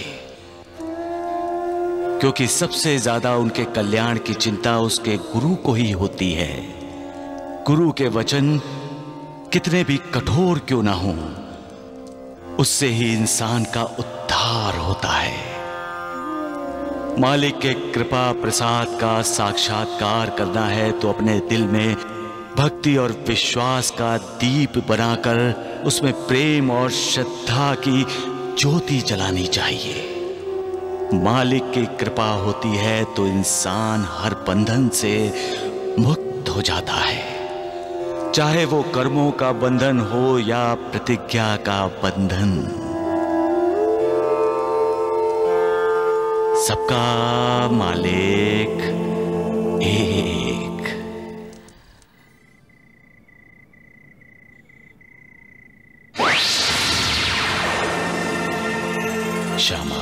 क्योंकि सबसे ज्यादा उनके कल्याण की चिंता उसके गुरु को ही होती है। गुरु के वचन कितने भी कठोर क्यों ना हो, उससे ही इंसान का उद्धार होता है। मालिक के कृपा प्रसाद का साक्षात्कार करना है तो अपने दिल में भक्ति और विश्वास का दीप बनाकर उसमें प्रेम और श्रद्धा की ज्योति जलानी चाहिए। मालिक की कृपा होती है तो इंसान हर बंधन से मुक्त हो जाता है, चाहे वो कर्मों का बंधन हो या प्रतिज्ञा का बंधन। सबका मालिक एक। श्यामा,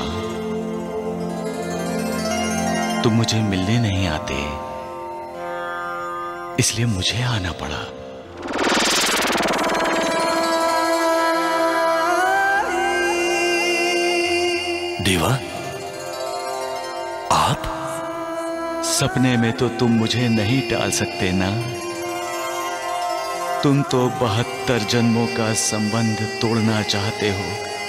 तुम मुझे मिलने नहीं आते, इसलिए मुझे आना पड़ा। देवा, आप? सपने में तो तुम मुझे नहीं टाल सकते ना। तुम तो बहत्तर जन्मों का संबंध तोड़ना चाहते हो,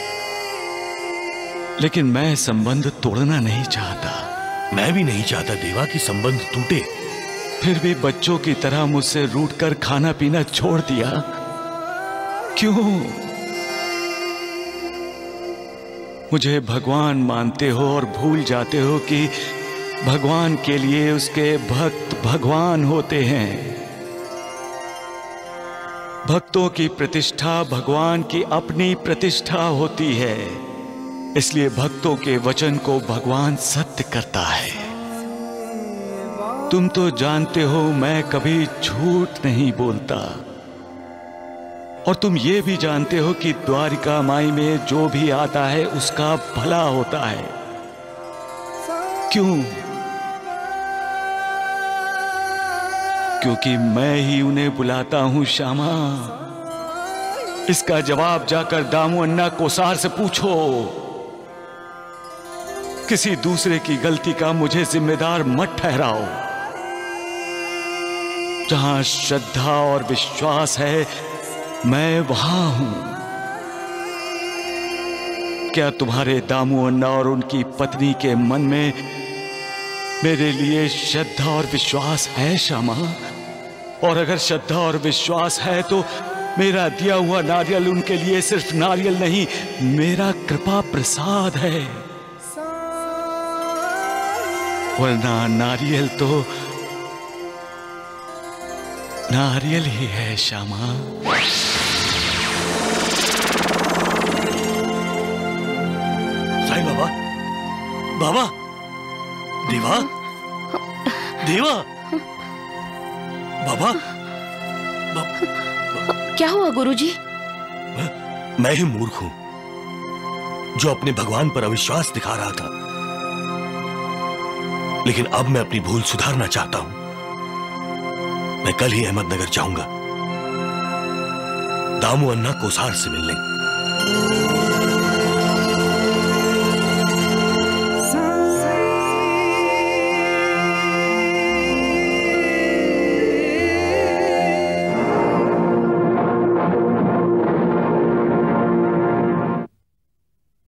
लेकिन मैं संबंध तोड़ना नहीं चाहता। मैं भी नहीं चाहता देवा कि संबंध टूटे। फिर भी बच्चों की तरह मुझसे रूठकर खाना पीना छोड़ दिया, क्यों? मुझे भगवान मानते हो और भूल जाते हो कि भगवान के लिए उसके भक्त भगवान होते हैं। भक्तों की प्रतिष्ठा भगवान की अपनी प्रतिष्ठा होती है, इसलिए भक्तों के वचन को भगवान सत्य करता है। तुम तो जानते हो मैं कभी झूठ नहीं बोलता, और तुम ये भी जानते हो कि द्वारिका माई में जो भी आता है उसका भला होता है। क्यों? क्योंकि मैं ही उन्हें बुलाता हूं श्यामा। इसका जवाब जाकर दामू अन्ना कोसार से पूछो। किसी दूसरे की गलती का मुझे जिम्मेदार मत ठहराओ। जहां श्रद्धा और विश्वास है मैं वहां हूं। क्या तुम्हारे दामू अन्ना और उनकी पत्नी के मन में मेरे लिए श्रद्धा और विश्वास है श्यामा? और अगर श्रद्धा और विश्वास है तो मेरा दिया हुआ नारियल उनके लिए सिर्फ नारियल नहीं, मेरा कृपा प्रसाद है। वरना नारियल तो नारियल ही है श्यामा। साईं बाबा, बाबा, देवा, देवा, बाबा, क्या हुआ गुरुजी? मैं ही मूर्ख हूं जो अपने भगवान पर अविश्वास दिखा रहा था, लेकिन अब मैं अपनी भूल सुधारना चाहता हूं। मैं कल ही अहमदनगर जाऊंगा, दामू अन्ना कोसार से मिलने।